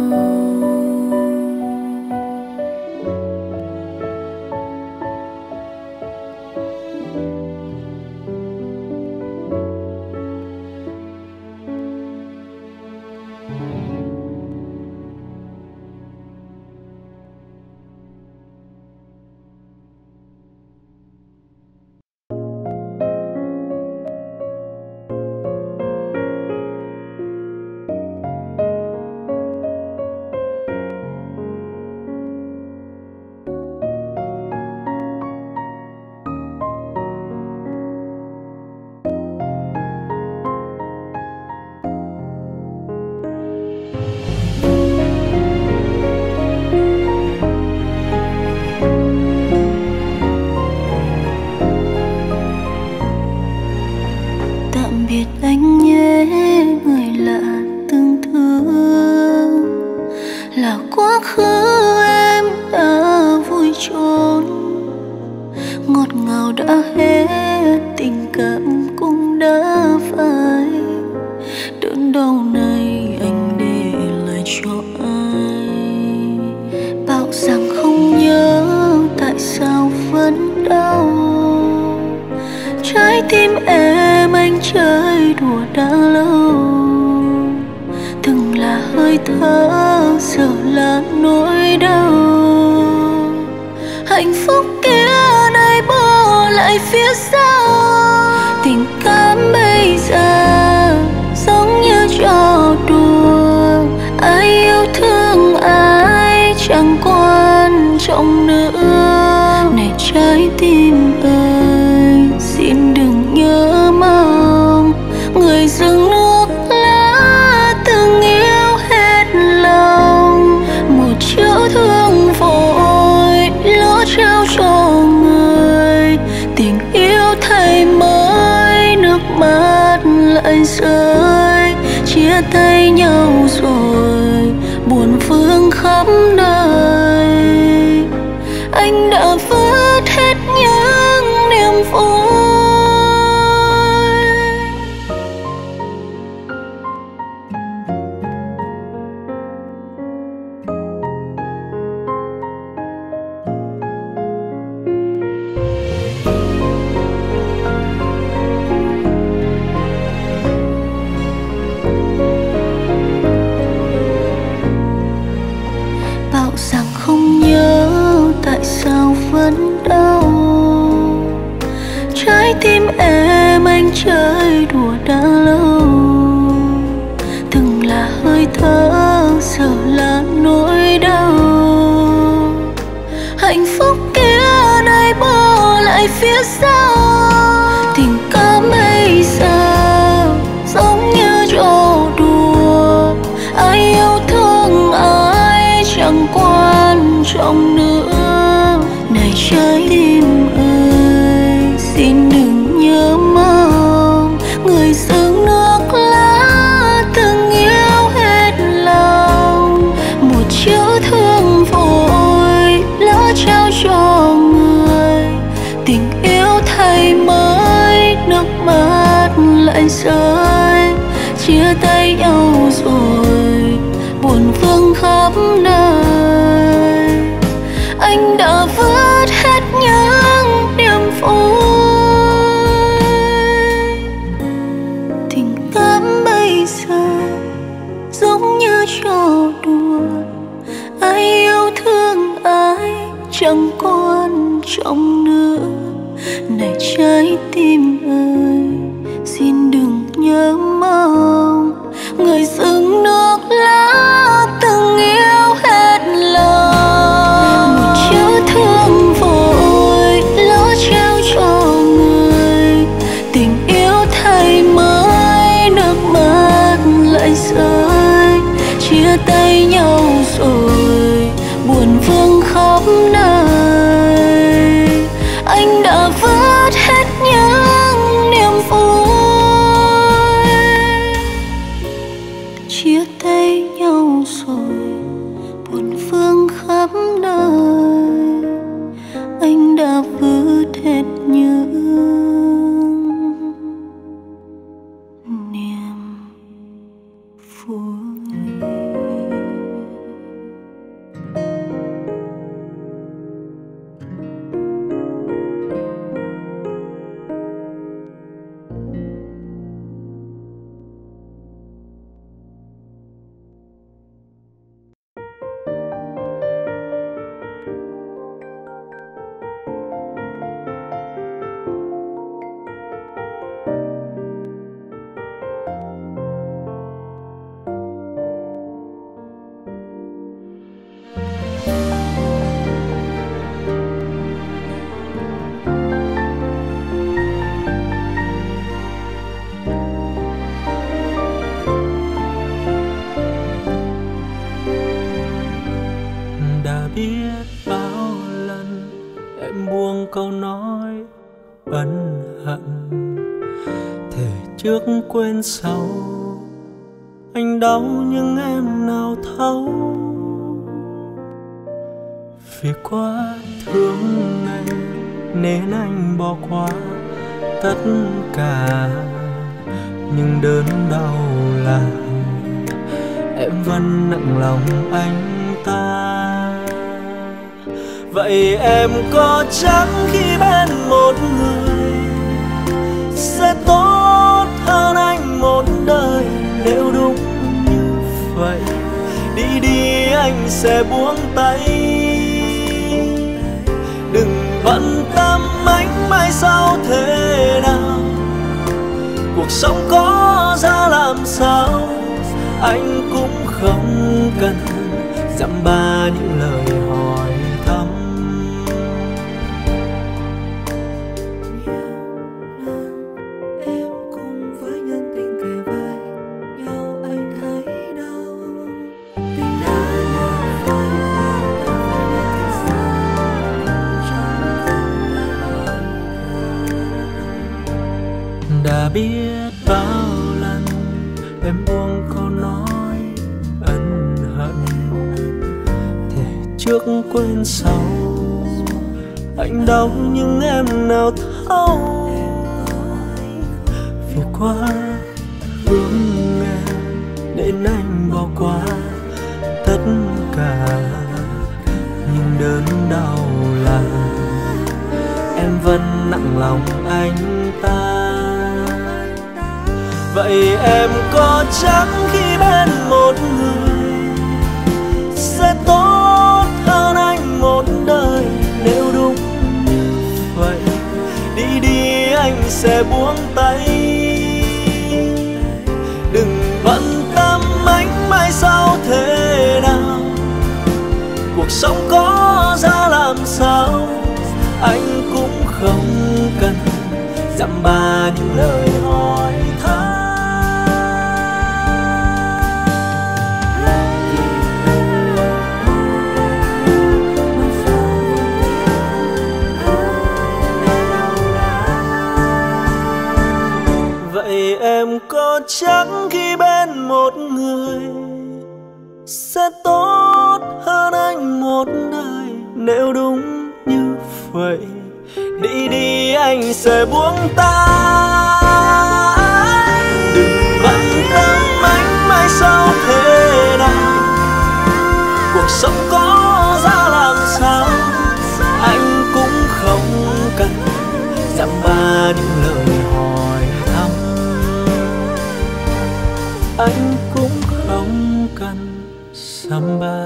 Hạnh phúc kia nay bỏ lại phía sau. trái tim ơi, xin đừng nhớ mong người xứng nước lá từng yêu hết lòng. Một chữ thương vội lỡ trao cho người, tình yêu thay mới nước mắt lại rơi. Chia tay nhau rồi buồn vương khắp nơi, anh đã vứt hết những niềm vui. Tình cảm bây giờ giống như trò đùa, ai yêu thương ai chẳng quan trọng nữa. Này trái tim ơi, xin đừng nhớ mong người xứng nước lá từng yêu hết lòng. Một chữ thương vội lỡ trao cho người, tình yêu thay mới nước mắt lại rơi. Chia tay nhau rồi buồn vương khắp nơi, anh đã vứt hết những niềm vui. Chia tay nhau rồi buồn vương khắp nơi, anh đã vứt hết những niềm vui. Câu nói ân hận thề trước quên sau, anh đau nhưng em nào thấu. Vì quá thương anh nên anh bỏ qua tất cả, nhưng đớn đau là em vẫn nặng lòng anh ta. Vậy em có chắc khi bên một người sẽ tốt hơn anh một đời? Nếu đúng như vậy đi đi anh sẽ buông tay. Đừng bận tâm anh mai sau thế nào, cuộc sống có ra làm sao anh cũng không cần dăm ba những lời hỏi thăm. Đã biết bao lần em buông câu nói ân hận thề trước quên sau, anh đau nhưng em nào thấu. Vì quá thương em nên anh bỏ qua tất cả, nhưng đớn đau là em vẫn nặng lòng anh ta. Vậy em có chắc khi bên một người sẽ tốt hơn anh một đời? Nếu đúng như vậy đi đi anh sẽ buông tay. Đừng bận tâm anh mai sau thế nào, cuộc sống có ra làm sao anh cũng không cần dăm ba những lời hỏi thăm. như vậy. Đi đi anh sẽ buông tay, đừng bận tâm anh mãi sao thế này. Cuộc sống có ra làm sao anh cũng không cần dăm ba những lời hỏi thăm. Anh cũng không cần dăm ba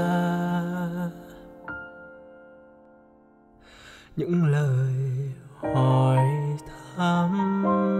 những lời hỏi thăm.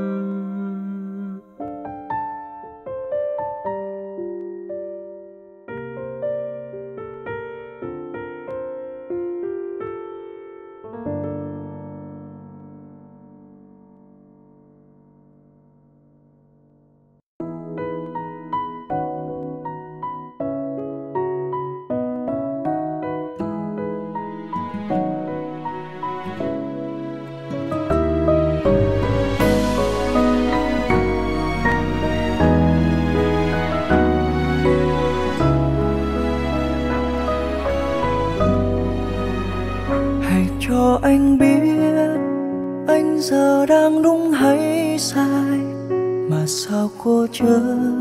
Cho anh biết anh giờ đang đúng hay sai, mà sao cô chớ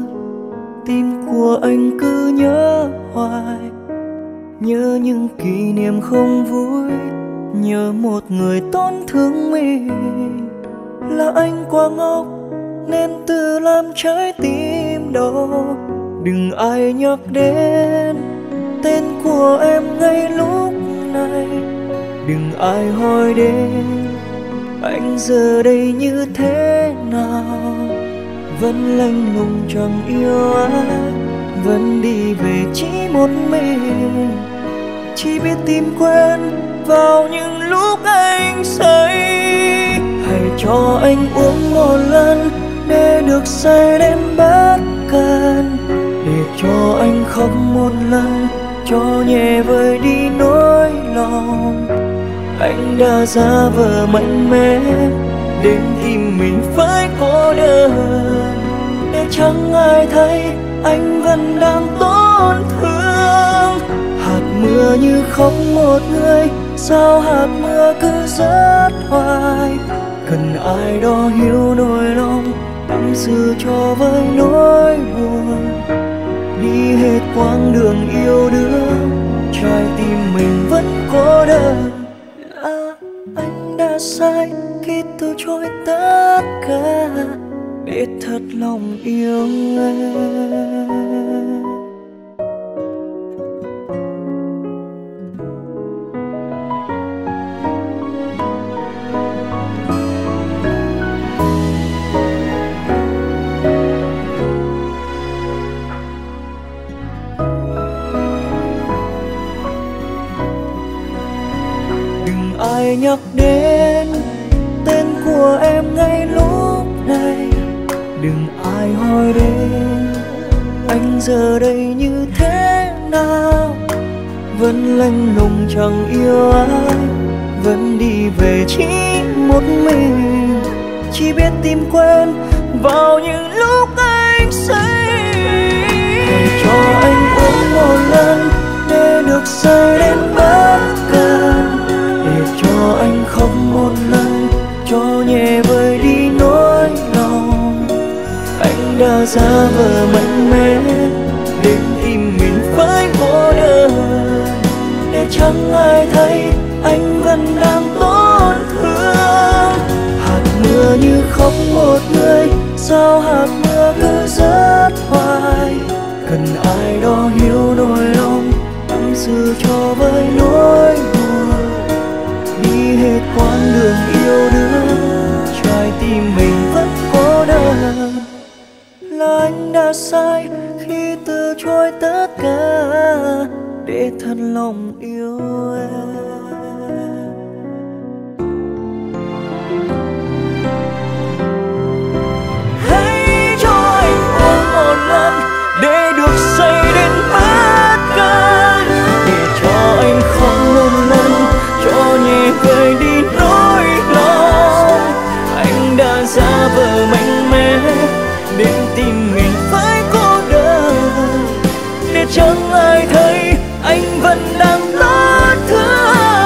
tim của anh cứ nhớ hoài. Nhớ những kỷ niệm không vui, nhớ một người tổn thương mình. Là anh quá ngốc nên tự làm trái tim đau. Đừng ai nhắc đến tên của em ngay lúc này, đừng ai hỏi đến anh giờ đây như thế nào. Vẫn lạnh lùng chẳng yêu ai, vẫn đi về chỉ một mình. Chỉ biết tìm quên vào những lúc anh say. Hãy cho anh uống một lần để được say đến bất cần, để cho anh khóc một lần cho nhẹ vơi đi nỗi lòng. Anh đã giả vờ mạnh mẽ đến tìm mình phải cô đơn, để chẳng ai thấy anh vẫn đang tổn thương. Hạt mưa như khóc một người, sao hạt mưa cứ rớt hoài. Cần ai đó hiểu nỗi lòng, tâm sự cho với nỗi buồn. Đi hết quãng đường yêu đương, trái tim mình vẫn cô đơn. Anh đã sai khi từ chối tất cả để thật lòng yêu em. Đừng ai nhắc đến tên của em ngay lúc này, đừng ai hỏi đến anh giờ đây như thế nào. Vẫn lạnh lùng chẳng yêu ai, vẫn đi về chỉ một mình. Chỉ biết tìm quên vào những lúc anh say. Hãy cho anh uống một lần để được say đến bất cần, để cho anh khóc một lần cho nhẹ vơi đi nỗi lòng. Anh đã giả vờ mạnh mẽ đến tìm mình phải cô đơn, để chẳng ai thấy anh vẫn đang tổn thương. Hạt mưa như khóc một người, sao hạt mưa cứ rớt hoài. Cần ai đó hiểu nỗi lòng, tâm sự cho với nỗi buồn. Đi hết quãng đường yêu đương, trái tim mình vẫn cô đơn. Là anh đã sai khi từ chối tất cả để thật lòng yêu em. Hãy cho anh uống một lần để được say đến bất cần, để cho anh khóc một lần cho nhẹ vơi đi nỗi lòng. Anh đã giả vờ mạnh mẽ đến tìm mình phải cô đơn, để chẳng ai thấy anh vẫn đang tổn thương.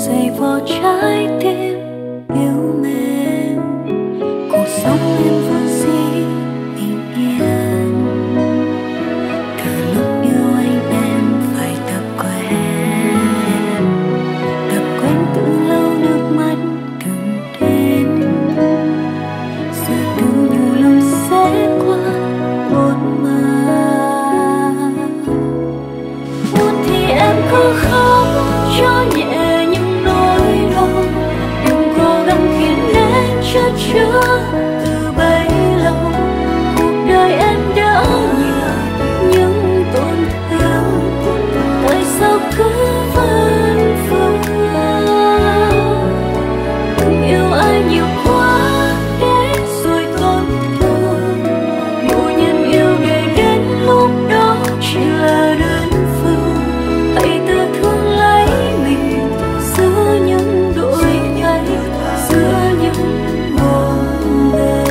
giày vò trái tim yêu mến. Cuộc sống em vốn dĩ bình yên, từ lúc yêu anh em phải tập quen từ lâu nước mắt từng đến, giờ từng nhiều lòng sẽ qua một mà. Muốn thì em cứ khóc cho nhẹ những nỗi đau, đừng cố gắng khiến đến chất chứa từ bấy lâu. Cuộc đời em đã nhiều những tổn thương, tại sao cứ vẫn vương? Đừng yêu ai nhiều quá để rồi tổn thương, ngộ nhận yêu để đến lúc đó chỉ là đơn phương. Hãy tự thương lấy mình giữa những đổi thay, giữa những bộn bề.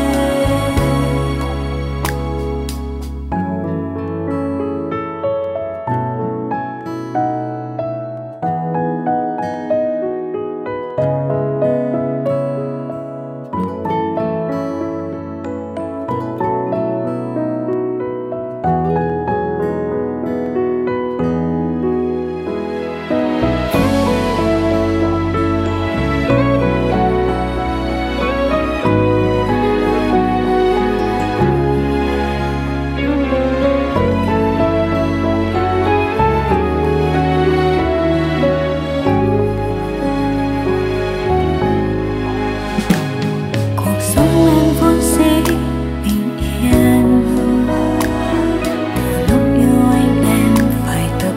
Cuộc sống em vốn dĩ bình yên, từ lúc yêu anh em phải tập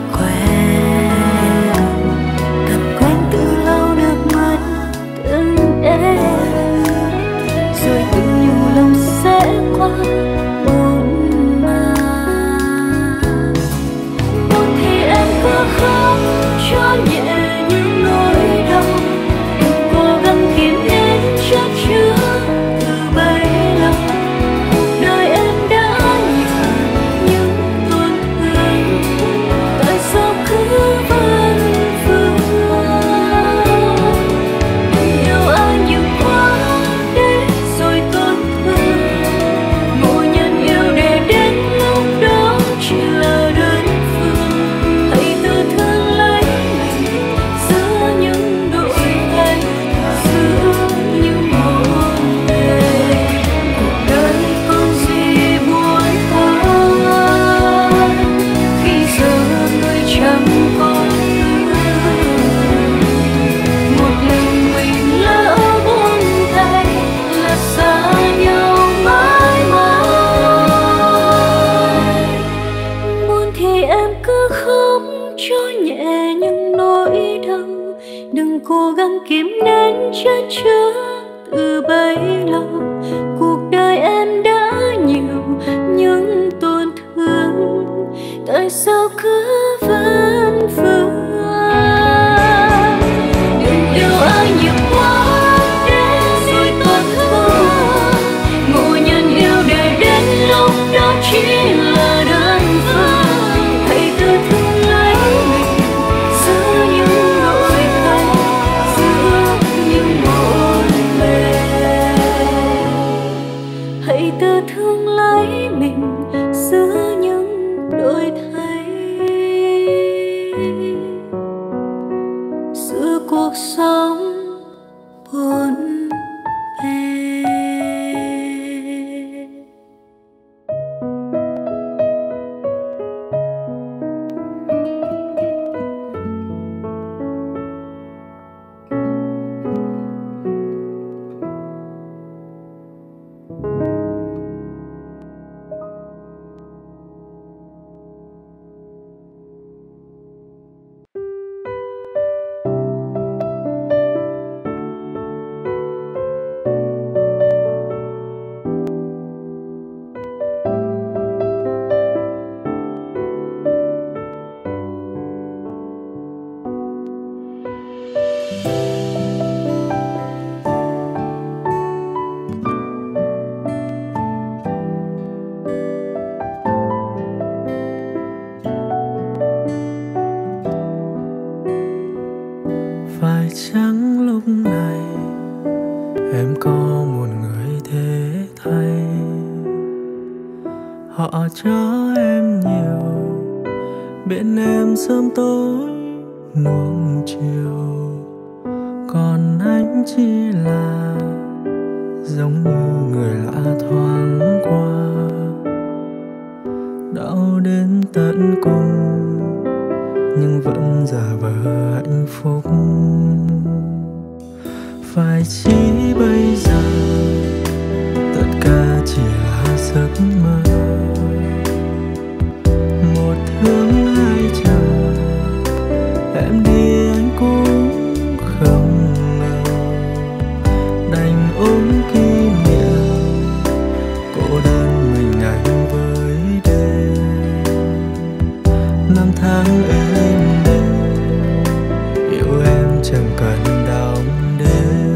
quen từ lâu nước mắt từng em, rồi từng nhiều lòng sẽ qua một mà. Muốn thì em cứ khóc cho nhẹ những nỗi đau, đừng cố gắng kiếm đến chất chứa từ bấy lâu. Cuộc đời em đã nhiều những tổn thương, tại sao cứ vẫn vương? Đừng yêu ai nhiều quá để rồi tổn thương, ngộ nhận yêu để đến lúc đó chỉ là đơn phương. Hãy tự thương lấy mình giữa những đổi thay, giữa những bộn bề. Cuộc đời không gì buồn hơn khi giờ người chẳng còn nữa. Một lần mình lỡ buông tay là xa nhau mãi mãi. Muốn thì em cứ khóc cho nhẹ những nỗi đau, đừng cố gắng kiếm đến chất chứa từ bấy lâu. Cuộc đời em đã nhiều những tổn thương, tại sao cứ vẫn vương? Đừng yêu ai nhiều quá để rồi tổn thương, ngộ nhận yêu để đến lúc đó chỉ là đơn phương. Hãy tự thương lấy mình giữa những đổi thay, giữa những bộn bề. Hãy tự thương lấy mình giữa những đổi thay. cho em nhiều, bên em sớm tối nuông chiều, còn anh chỉ là giống như người lạ thoáng qua. Đau đến tận cùng nhưng vẫn giả vờ hạnh phúc. Phải chỉ bây giờ tất cả chỉ là giấc mơ, một thương hai chờ, em đi anh cũng không ngờ, đành ôm kỷ niệm cô đơn mình anh với đêm. Năm tháng êm đềm yêu em chẳng cần đong đếm.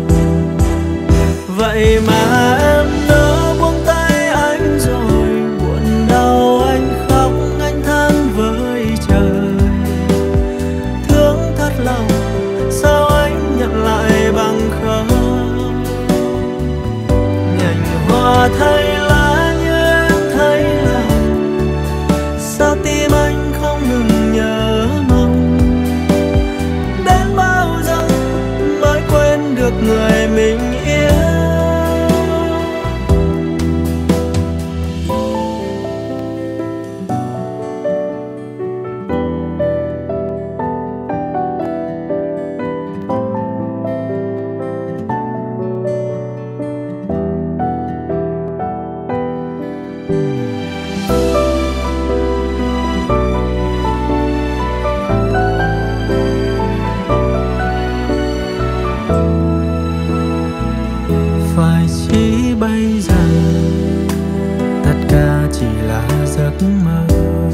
Vậy mà em nỡ buông tay anh rồi, buồn đau anh khóc anh than với trời. Thương thật lòng sao anh nhận lại bằng không, nhành hoa thay lá như em thấy lòng, sao tim anh không ngừng nhớ mong. Đến bao giờ mới quên được người mình yêu. Phải chỉ bây giờ tất cả chỉ là giấc mơ,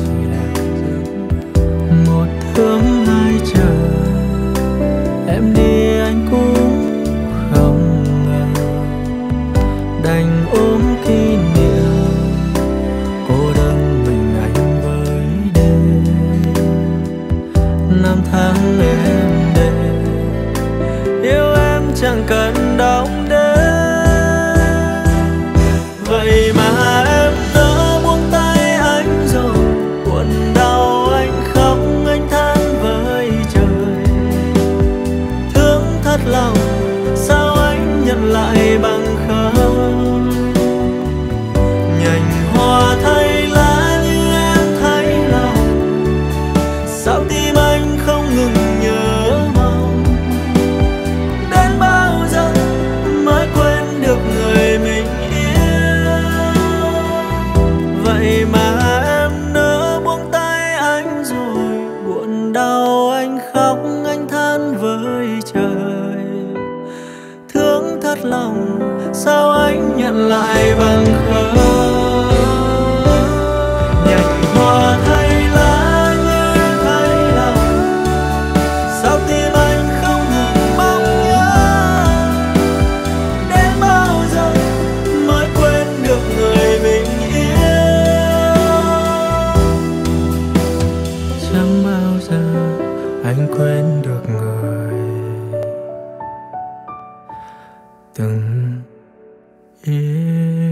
một thương hai chờ, em đi anh cũng không ngờ, đành ôm kỷ niệm cô đơn mình anh với đêm. Năm tháng êm đềm yêu em chẳng cần đong đếm. Vậy mà em nỡ buông tay anh rồi, buồn đau anh khóc anh than với trời. Thương thật lòng sao anh nhận lại bằng không, nhành hoa thay lá như em thấy lòng, sao tim anh không ngừng nhớ mong. Đến bao giờ mới quên được người mình yêu. Vậy mà em nỡ buông tay anh rồi, buồn đau anh khóc anh than với trời. Thương thật lòng sao anh nhận lại bằng không, nhành hoa thay lá như em thấy lòng, sao tim anh không ngừng mong nhớ. Đến bao giờ mới quên được người mình yêu. Chẳng bao giờ anh quên được người từng yêu.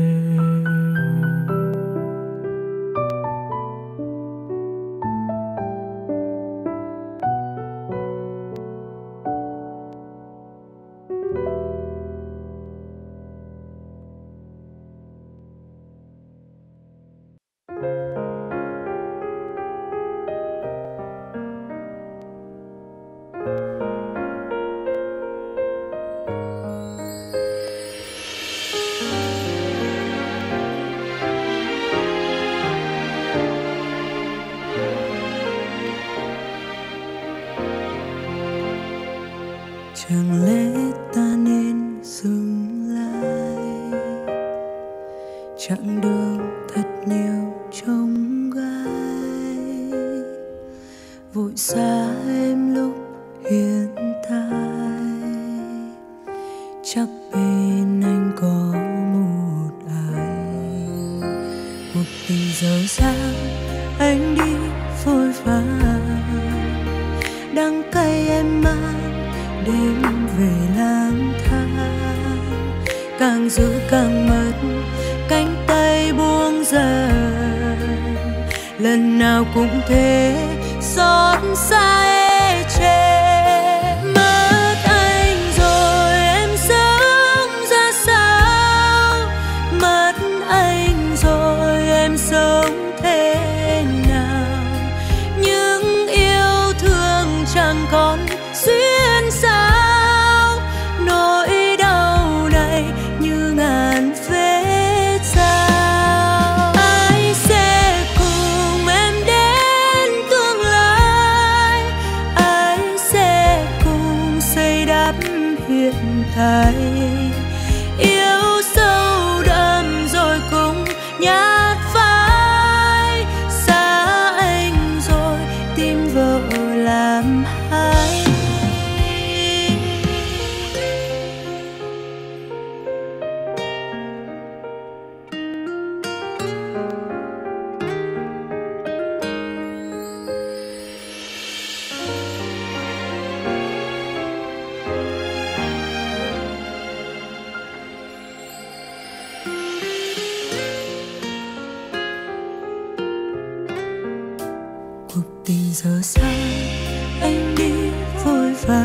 Chẳng lẽ ta nên dừng lại, chặng đường thật nhiều trông gai, vội xa em lúc hiện tại. Chắc bên anh có một ai, cuộc tình dở dang anh đi vội vã, đắng cay em mang đêm về lang thang, càng giữ càng mất cánh tay buông rời. lần nào cũng thế, xót xa ê chề. Mất anh rồi em sống ra sao, mất anh rồi em sống thế nào. Những yêu thương chẳng còn xuyên sao, nỗi đau này như ngàn vết dao. Ai sẽ cùng em đến tương lai, ai sẽ cùng xây đắp hiện tại. Yêu sâu đậm rồi cùng nhát phai, xa anh rồi tìm vợ làm hai. Cuộc tình giờ xa, anh đi vội vã,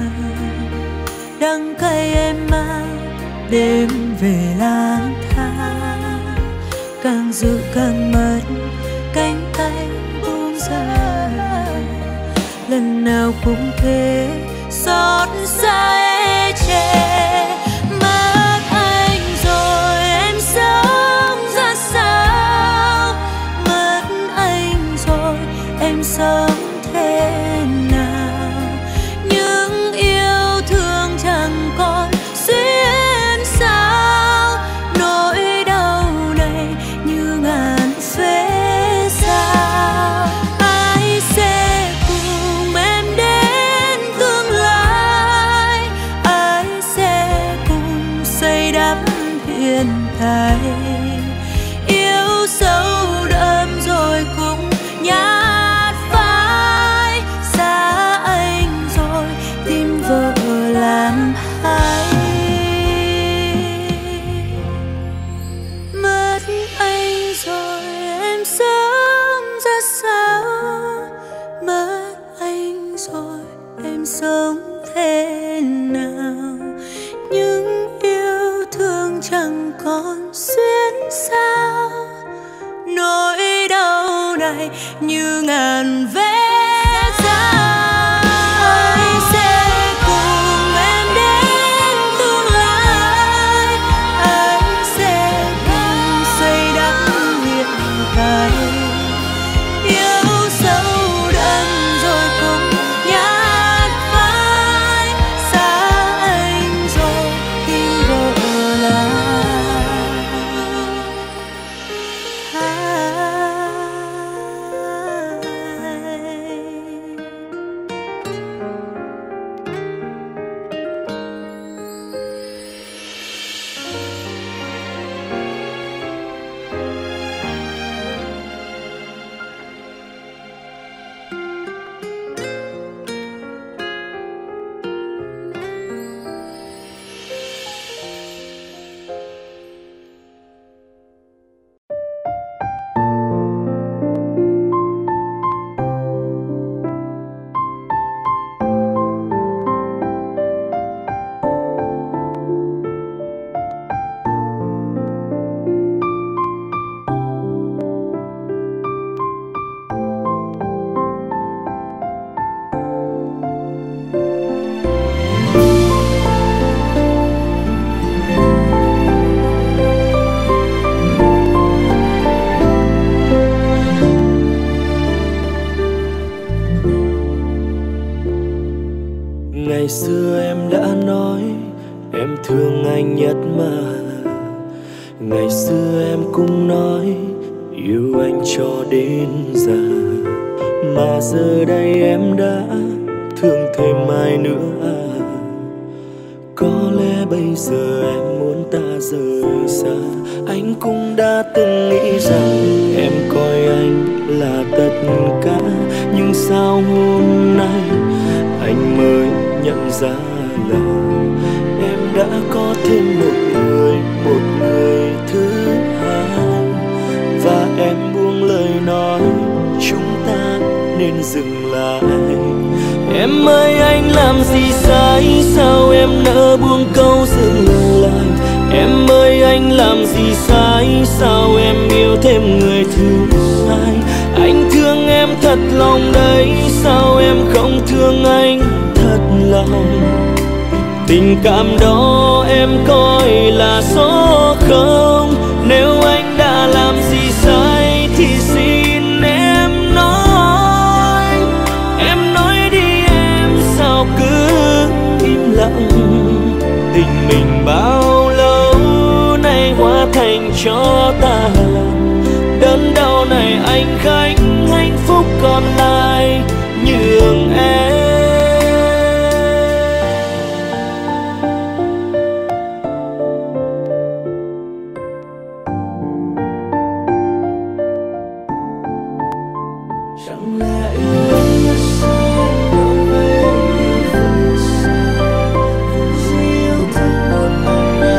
đắng cay em mang đêm về lang thang. Càng giữ càng mất, cánh tay buông ra, lần nào cũng thế, xót xa ê chề. Mất anh rồi em sống ra sao, mất anh rồi em sống thế nào. Những yêu thương chẳng còn xuyên sao, nỗi đau này như ngàn vết dao. Ai sẽ cùng em đến tương lai, ai sẽ cùng xây đắp hiện tại. Yêu sâu đậm rồi cùng nhát phai, xa anh rồi tìm vợ làm hai. Mất anh rồi em sống ra sao, mất anh rồi em sống thế nào. Những yêu thương chẳng còn xuyên sao, nỗi đau này như ngàn vết dao. Ai sẽ cùng em đến tương lai, ai sẽ cùng xây đắp hiện tại. Yêu sâu đậm rồi cùng nhát phai, xa anh rồi tìm vợ làm hai. Ngày xưa em đã nói em thương anh nhất mà. Ngày xưa em cũng nói yêu anh cho đến già. Mà giờ đây em đã thương thêm ai nữa à? Có lẽ bây giờ em muốn ta rời xa. Anh cũng đã từng nghĩ rằng em coi anh là tất cả. Nhưng sao hôm nay anh mới nhận ra là em đã có thêm một người thứ hai. Và em buông lời nói nên dừng lại. Em ơi anh làm gì sai, sao em nỡ buông câu dừng lại. Em ơi anh làm gì sai, sao em yêu thêm người thứ hai. Anh thương em thật lòng đấy, sao em không thương anh thật lòng. Tình cảm đó em coi là số không. Nếu anh đã làm gì sai thì xin em nói. Em nói đi em, sao cứ im lặng. Tình mình bao lâu nay hóa thành cho tàn. Đớn đau này anh gánh, hạnh phúc còn lại nhường em. Chẳng lẽ yêu sao đâu về vui sao, vì yêu thương một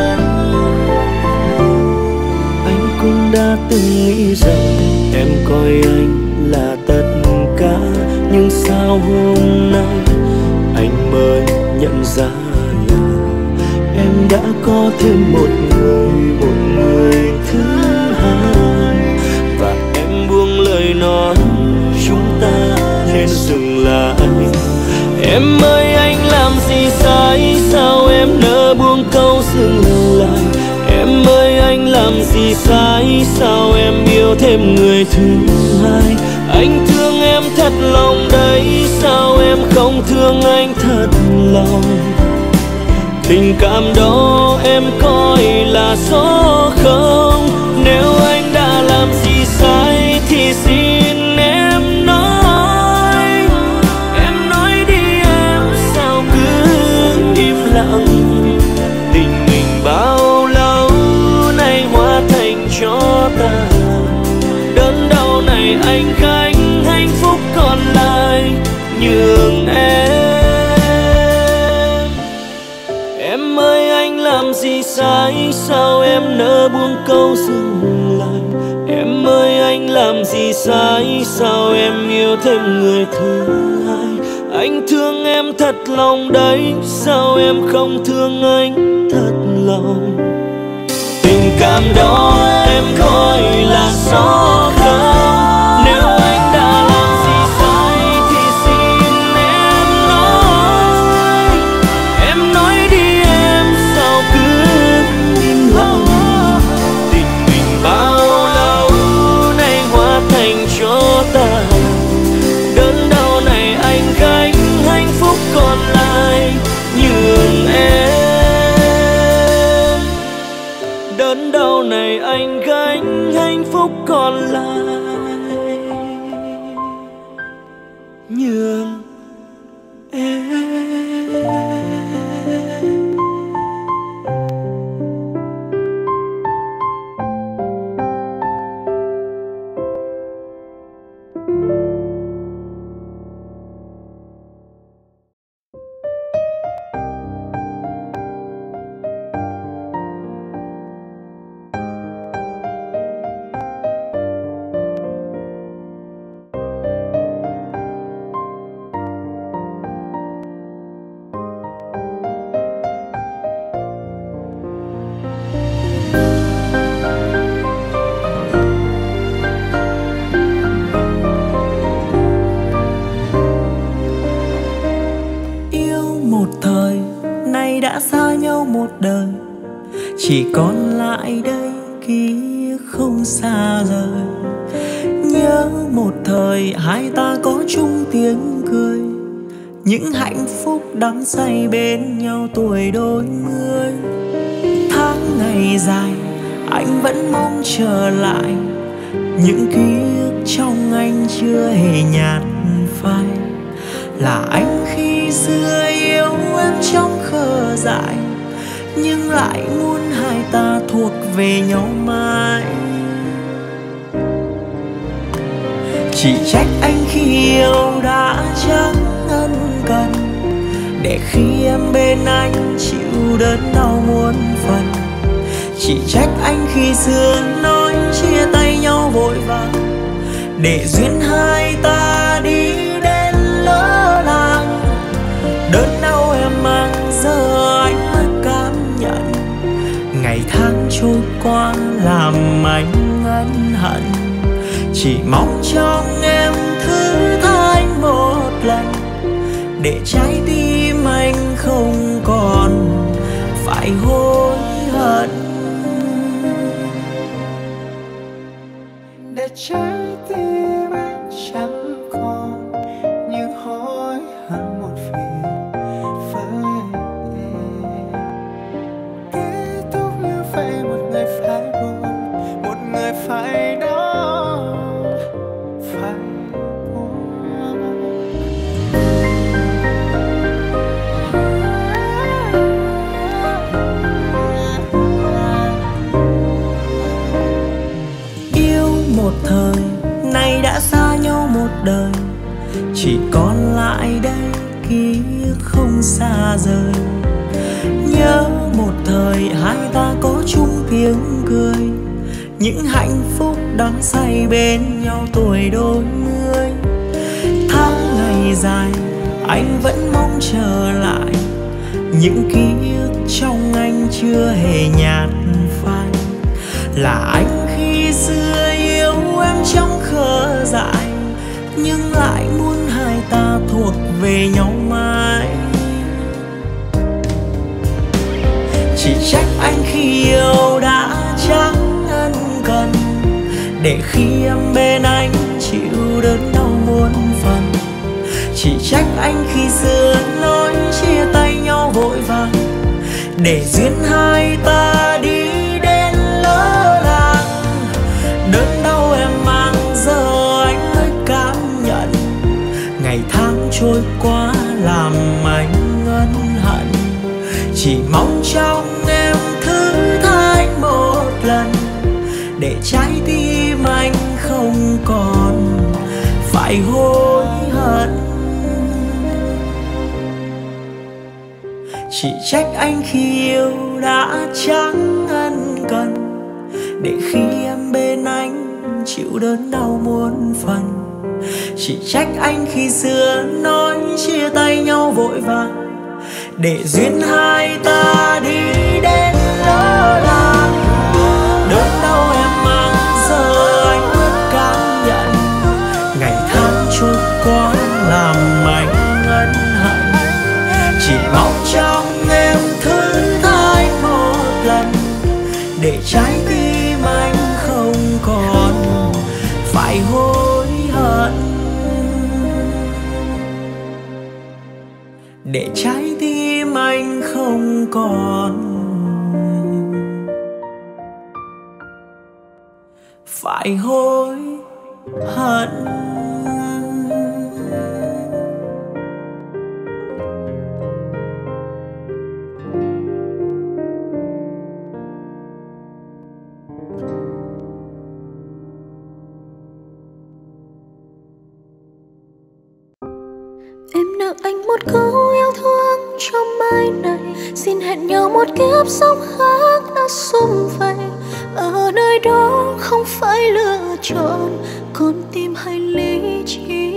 anh cũng đã từng nghĩ rằng em coi anh là tất cả. Nhưng sao hôm nay anh mới nhận ra là em đã có thêm một người thứ hai. Và em buông lời nói chúng ta nên dừng lại. Em ơi anh làm gì sai, sao em nỡ buông câu dừng lại. Em ơi anh làm gì sai, sao em yêu thêm người thứ hai. Anh thương em thật lòng đấy, sao em không thương anh thật lòng. Tình cảm đó em coi là số không. Nếu anh đã làm gì sai thì xin em nói. Em nói đi em, sao cứ im lặng. Tình mình bao lâu nay hóa thành cho tàn. Đớn đau này anh gánh, hạnh phúc còn lại nhường em. Em ơi anh làm gì sai, sao em nỡ buông câu dừng lại. Em ơi anh làm gì sai, sao em yêu thêm người thứ hai. Anh thương em thật lòng đấy, sao em không thương anh thật lòng. Tình cảm đó em coi là số không. Nếu anh đã làm gì sai thì xin em nói. Em nói đi em, sao cứ im lặng. Tình mình bao lâu nay hóa thành cho tàn. Đớn đau này anh gánh, hạnh phúc còn lại nhường em. Đớn đau này anh gánh, hạnh phúc còn lại nhường em. Đã xa nhau một đời, chỉ còn lại đây ký ức không xa rời. Nhớ một thời hai ta có chung tiếng cười, những hạnh phúc đắm say bên nhau tuổi đôi mươi. Tháng ngày dài anh vẫn mong trở lại, những ký ức trong anh chưa hề nhạt phai. Là anh khi xưa yêu em trong khờ dại, nhưng lại muốn hai ta thuộc về nhau mãi. Chỉ trách anh khi yêu đã chẳng ân cần, để khi em bên anh chịu đớn đau muôn phần. Chỉ trách anh khi xưa nói chia tay nhau vội vàng, để duyên hai ta đi chỉ mong trong em thứ tha một lần, để trái tim anh không còn phải hối hận. Để trái tim anh chẳng còn những hối hận một vì phải kết thúc như vậy. Một người phải buồn, một người phải đau, phải buồn. Yêu một thời, nay đã xa nhau một đời, chỉ còn lại đây ký ức không xa rời. Nhớ một thời hai ta có chung tiếng cười, những hạnh phúc đắm say bên nhau tuổi đôi mươi. Tháng ngày dài anh vẫn mong trở lại, những ký ức trong anh chưa hề nhạt phai. Là anh khi xưa yêu em trong khờ dại, nhưng lại muốn hai ta thuộc về nhau mãi. Chỉ trách anh khi yêu đã chẳng ân cần, để khi em bên anh chịu đớn đau muôn phần. Chỉ trách anh khi xưa nói chia tay nhau vội vàng, để duyên hai ta đi đến lỡ làng. Đớn đau em mang giờ anh mới cảm nhận, ngày tháng trôi qua làm anh ân hận. Chỉ mong trong em thứ tha anh một lần, để trái tim anh không còn phải hối hận. Chỉ trách anh khi yêu đã chẳng ân cần, để khi em bên anh chịu đớn đau muôn phần. Chỉ trách anh khi xưa nói chia tay nhau vội vàng, để duyên hai ta đi đến lỡ làng. Đớn đau em mang giờ anh mới cảm nhận, ngày tháng trôi qua làm anh ân hận. Chỉ mong trong em thứ tha anh một lần, để trái tim anh không còn phải hối hận. Để trái tim anh không còn phải hối hận. Em nợ anh một câu yêu thương trong mai này, xin hẹn nhau một kiếp sống khác đã sum vầy. Ở nơi đó không phải lựa chọn con tim hay lý trí.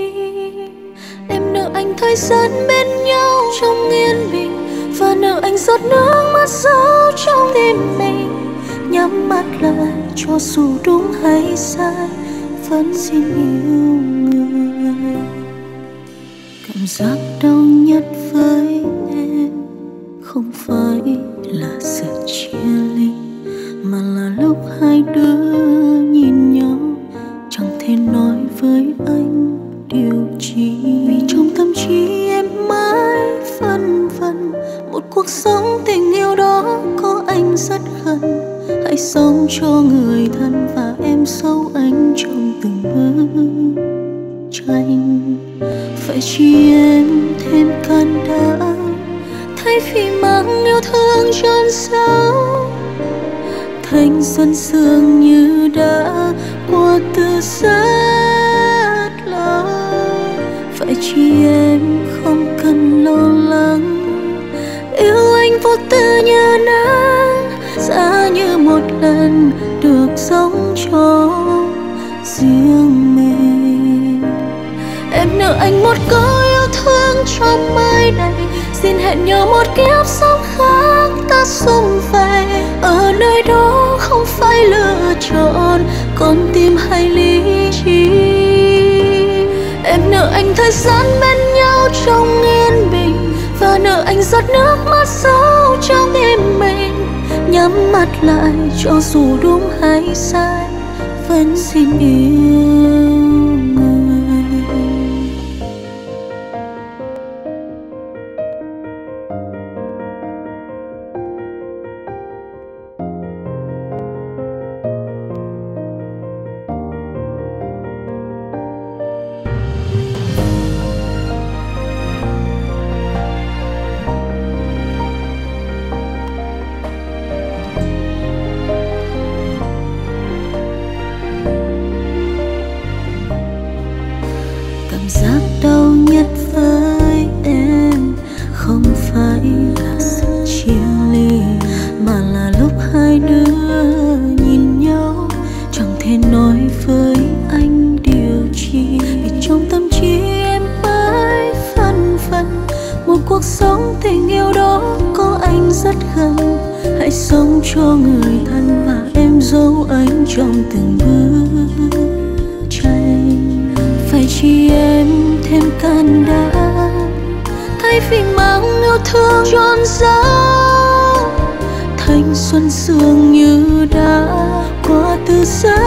Em nợ anh thời gian bên nhau trong yên bình, và nợ anh giọt nước mắt giấu trong tim mình. Nhắm mắt lại cho dù đúng hay sai, vẫn xin yêu người. Cảm giác đau nhất với em không phải là sự chia ly, mà là lúc hai đứa nhìn nhau chẳng thể nói với anh điều chi. Vì trong tâm trí em mãi phân vân, một cuộc sống tình yêu đó có anh rất gần. Hãy sống cho người thân và em giấu anh trong từng bức tranh. Phải chi em thêm can đảm, thay vì mang yêu thương chôn sâu thành xuân sương như đã qua từ rất lâu. Phải chi em không cần lo lắng, yêu anh vô tư như nắng, giá như một lần được sống cho riêng mình. Em nợ anh một câu yêu thương trong mai này, xin hẹn nhau một kiếp sống khác ta sum vầy. Ở nơi đó không không phải lựa chọn, con tim hay lý trí. Em nợ anh thời gian bên nhau trong yên bình, và nợ anh giọt nước mắt sâu trong tim mình. Nhắm mắt lại cho dù đúng hay sai, vẫn xin yêu người. Cảm giác đau nhất với em không phải là sự chia ly, mà là lúc hai đứa nhìn nhau chẳng thể nói với anh điều chi. Vì trong tâm trí em mãi phân vân, một cuộc sống tình yêu đó có anh rất gần. Hãy sống cho người thân và em giấu anh trong từng bức tranh. Phải chỉ em thêm can đảm, thay vì mang yêu thương trôn giấu. Thanh xuân dường như đã qua từ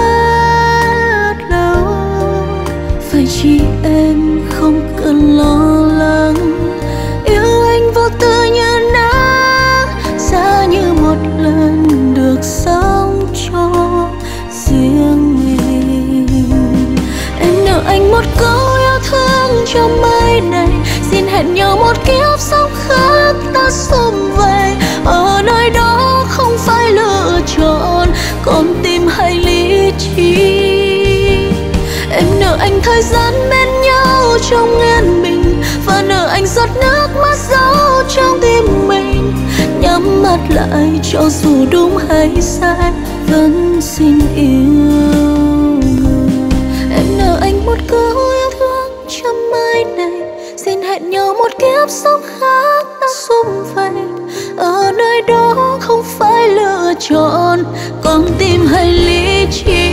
rất lâu. Phải chỉ em không cần lo lắng, yêu anh vô tư như nắng, giá như một lần được sống cho riêng mình. Em nợ anh một câu yêu thương trong mai này, xin hẹn nhau một kiếp sống khác ta sum vầy. Ở nơi đó không phải lựa chọn, con tim hay lý trí. Em nợ anh thời gian bên nhau trong yên bình, và nợ anh giọt nước mắt giấu trong tim mình. Nhắm mắt lại cho dù đúng hay sai, vẫn xin yêu người. Em nợ anh một câu yêu thương trong mai này, xin hẹn nhau một kiếp sống khác đã sum vầy. Ở nơi đó không phải lựa chọn, con tim hay lý trí.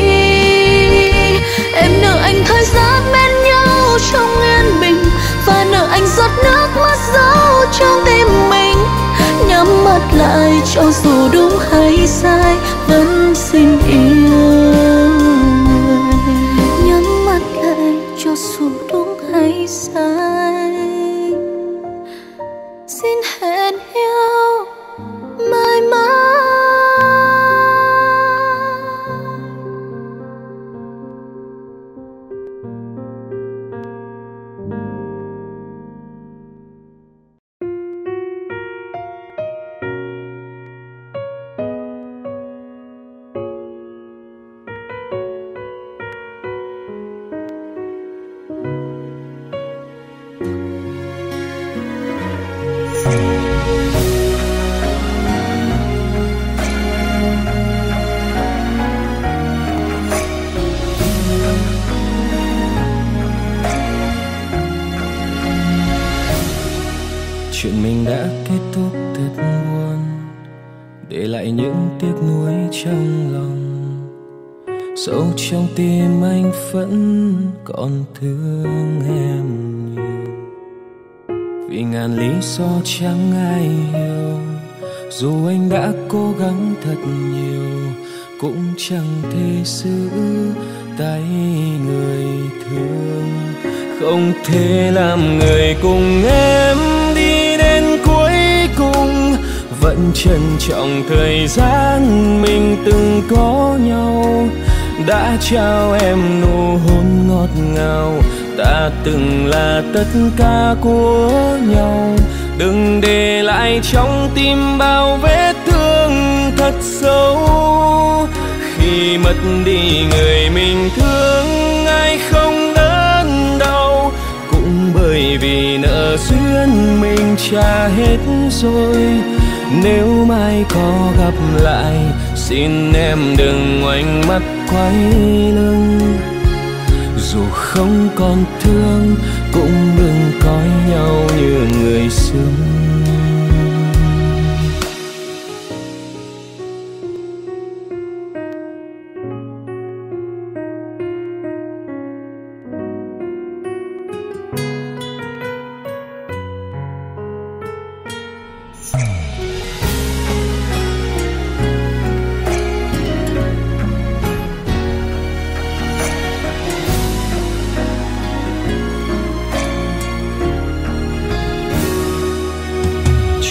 Em nợ anh thời gian bên nhau trong yên bình, và nợ anh giọt nước mắt giấu trong tim mình. Nhắm mắt lại cho dù đúng hay sai, vẫn xin yêu người. Nhắm mắt lại cho dù đúng hay sai, xin hẹn nhau mãi mãi. Chuyện mình đã kết thúc thật buồn, để lại những tiếc nuối trong lòng. Sâu trong tim anh vẫn còn thương em nhiều, vì ngàn lý do chẳng ai hiểu. Dù anh đã cố gắng thật nhiều, cũng chẳng thể giữ tay người thương. Không thể làm người cùng em đi đến cuối cùng, vẫn trân trọng thời gian mình từng có nhau. Đã trao em nụ hôn ngọt ngào, ta từng là tất cả của nhau. Đừng để lại trong tim bao vết thương thật sâu. Khi mất đi người mình thương, ai không đớn đau, cũng bởi vì nợ duyên mình trả hết rồi. Nếu mai có gặp lại, xin em đừng ngoảnh mắt quay lưng. Dù không còn thương, cũng đừng coi nhau như người xưa.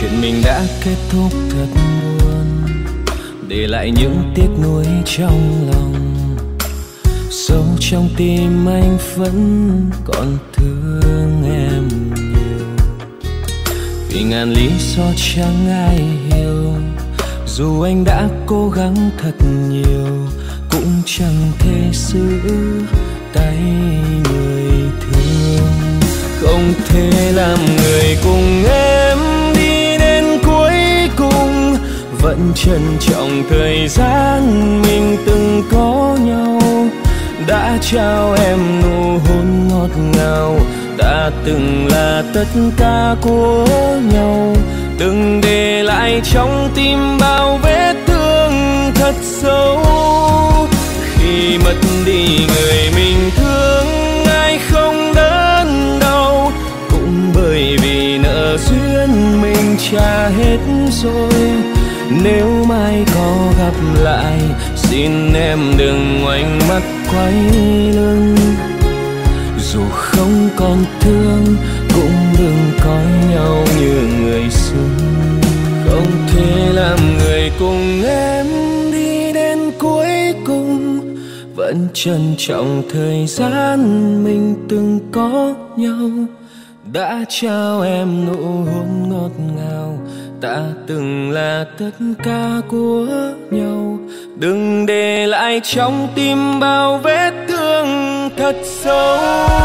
chuyện mình đã kết thúc thật buồn, để lại những tiếc nuối trong lòng. Sâu trong tim anh vẫn còn thương em nhiều, vì ngàn lý do chẳng ai hiểu. Dù anh đã cố gắng thật nhiều, cũng chẳng thể giữ tay người thương. Không thể làm người cùng em đi đến cuối cùng, vẫn trân trọng thời gian mình từng có nhau. Đã trao em nụ hôn ngọt ngào, đã từng là tất cả của nhau, từng để lại trong tim bao vết thương thật sâu. Khi mất đi người mình thương, ai không đớn đau, cũng bởi vì nợ duyên mình trả hết rồi. Nếu mai có gặp lại, xin em đừng ngoảnh mắt quay lưng. Dù không còn thương, cũng đừng coi nhau như người xưa. Không thể làm người cùng em đi đến cuối cùng, vẫn trân trọng thời gian mình từng có nhau. Đã trao em nụ hôn ngọt ngào, ta từng là tất cả của nhau. Đừng để lại trong tim bao vết thương thật sâu.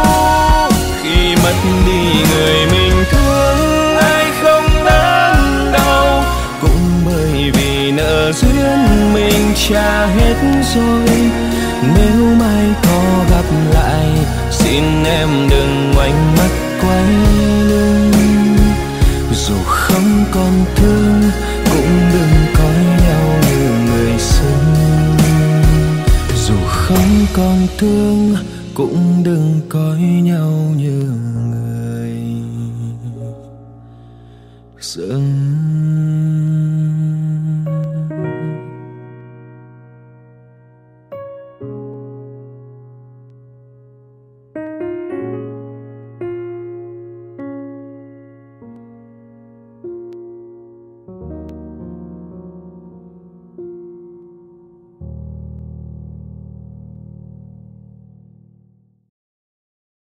Khi mất đi người mình thương, ai không đớn đau, cũng bởi vì nợ duyên mình trả hết rồi. Nếu mai có gặp lại, xin em đừng ngoảnh mắt quay lưng. Dù không còn thương, cũng đừng coi nhau như người xưa. Dù không còn thương, cũng đừng coi nhau như người xưa.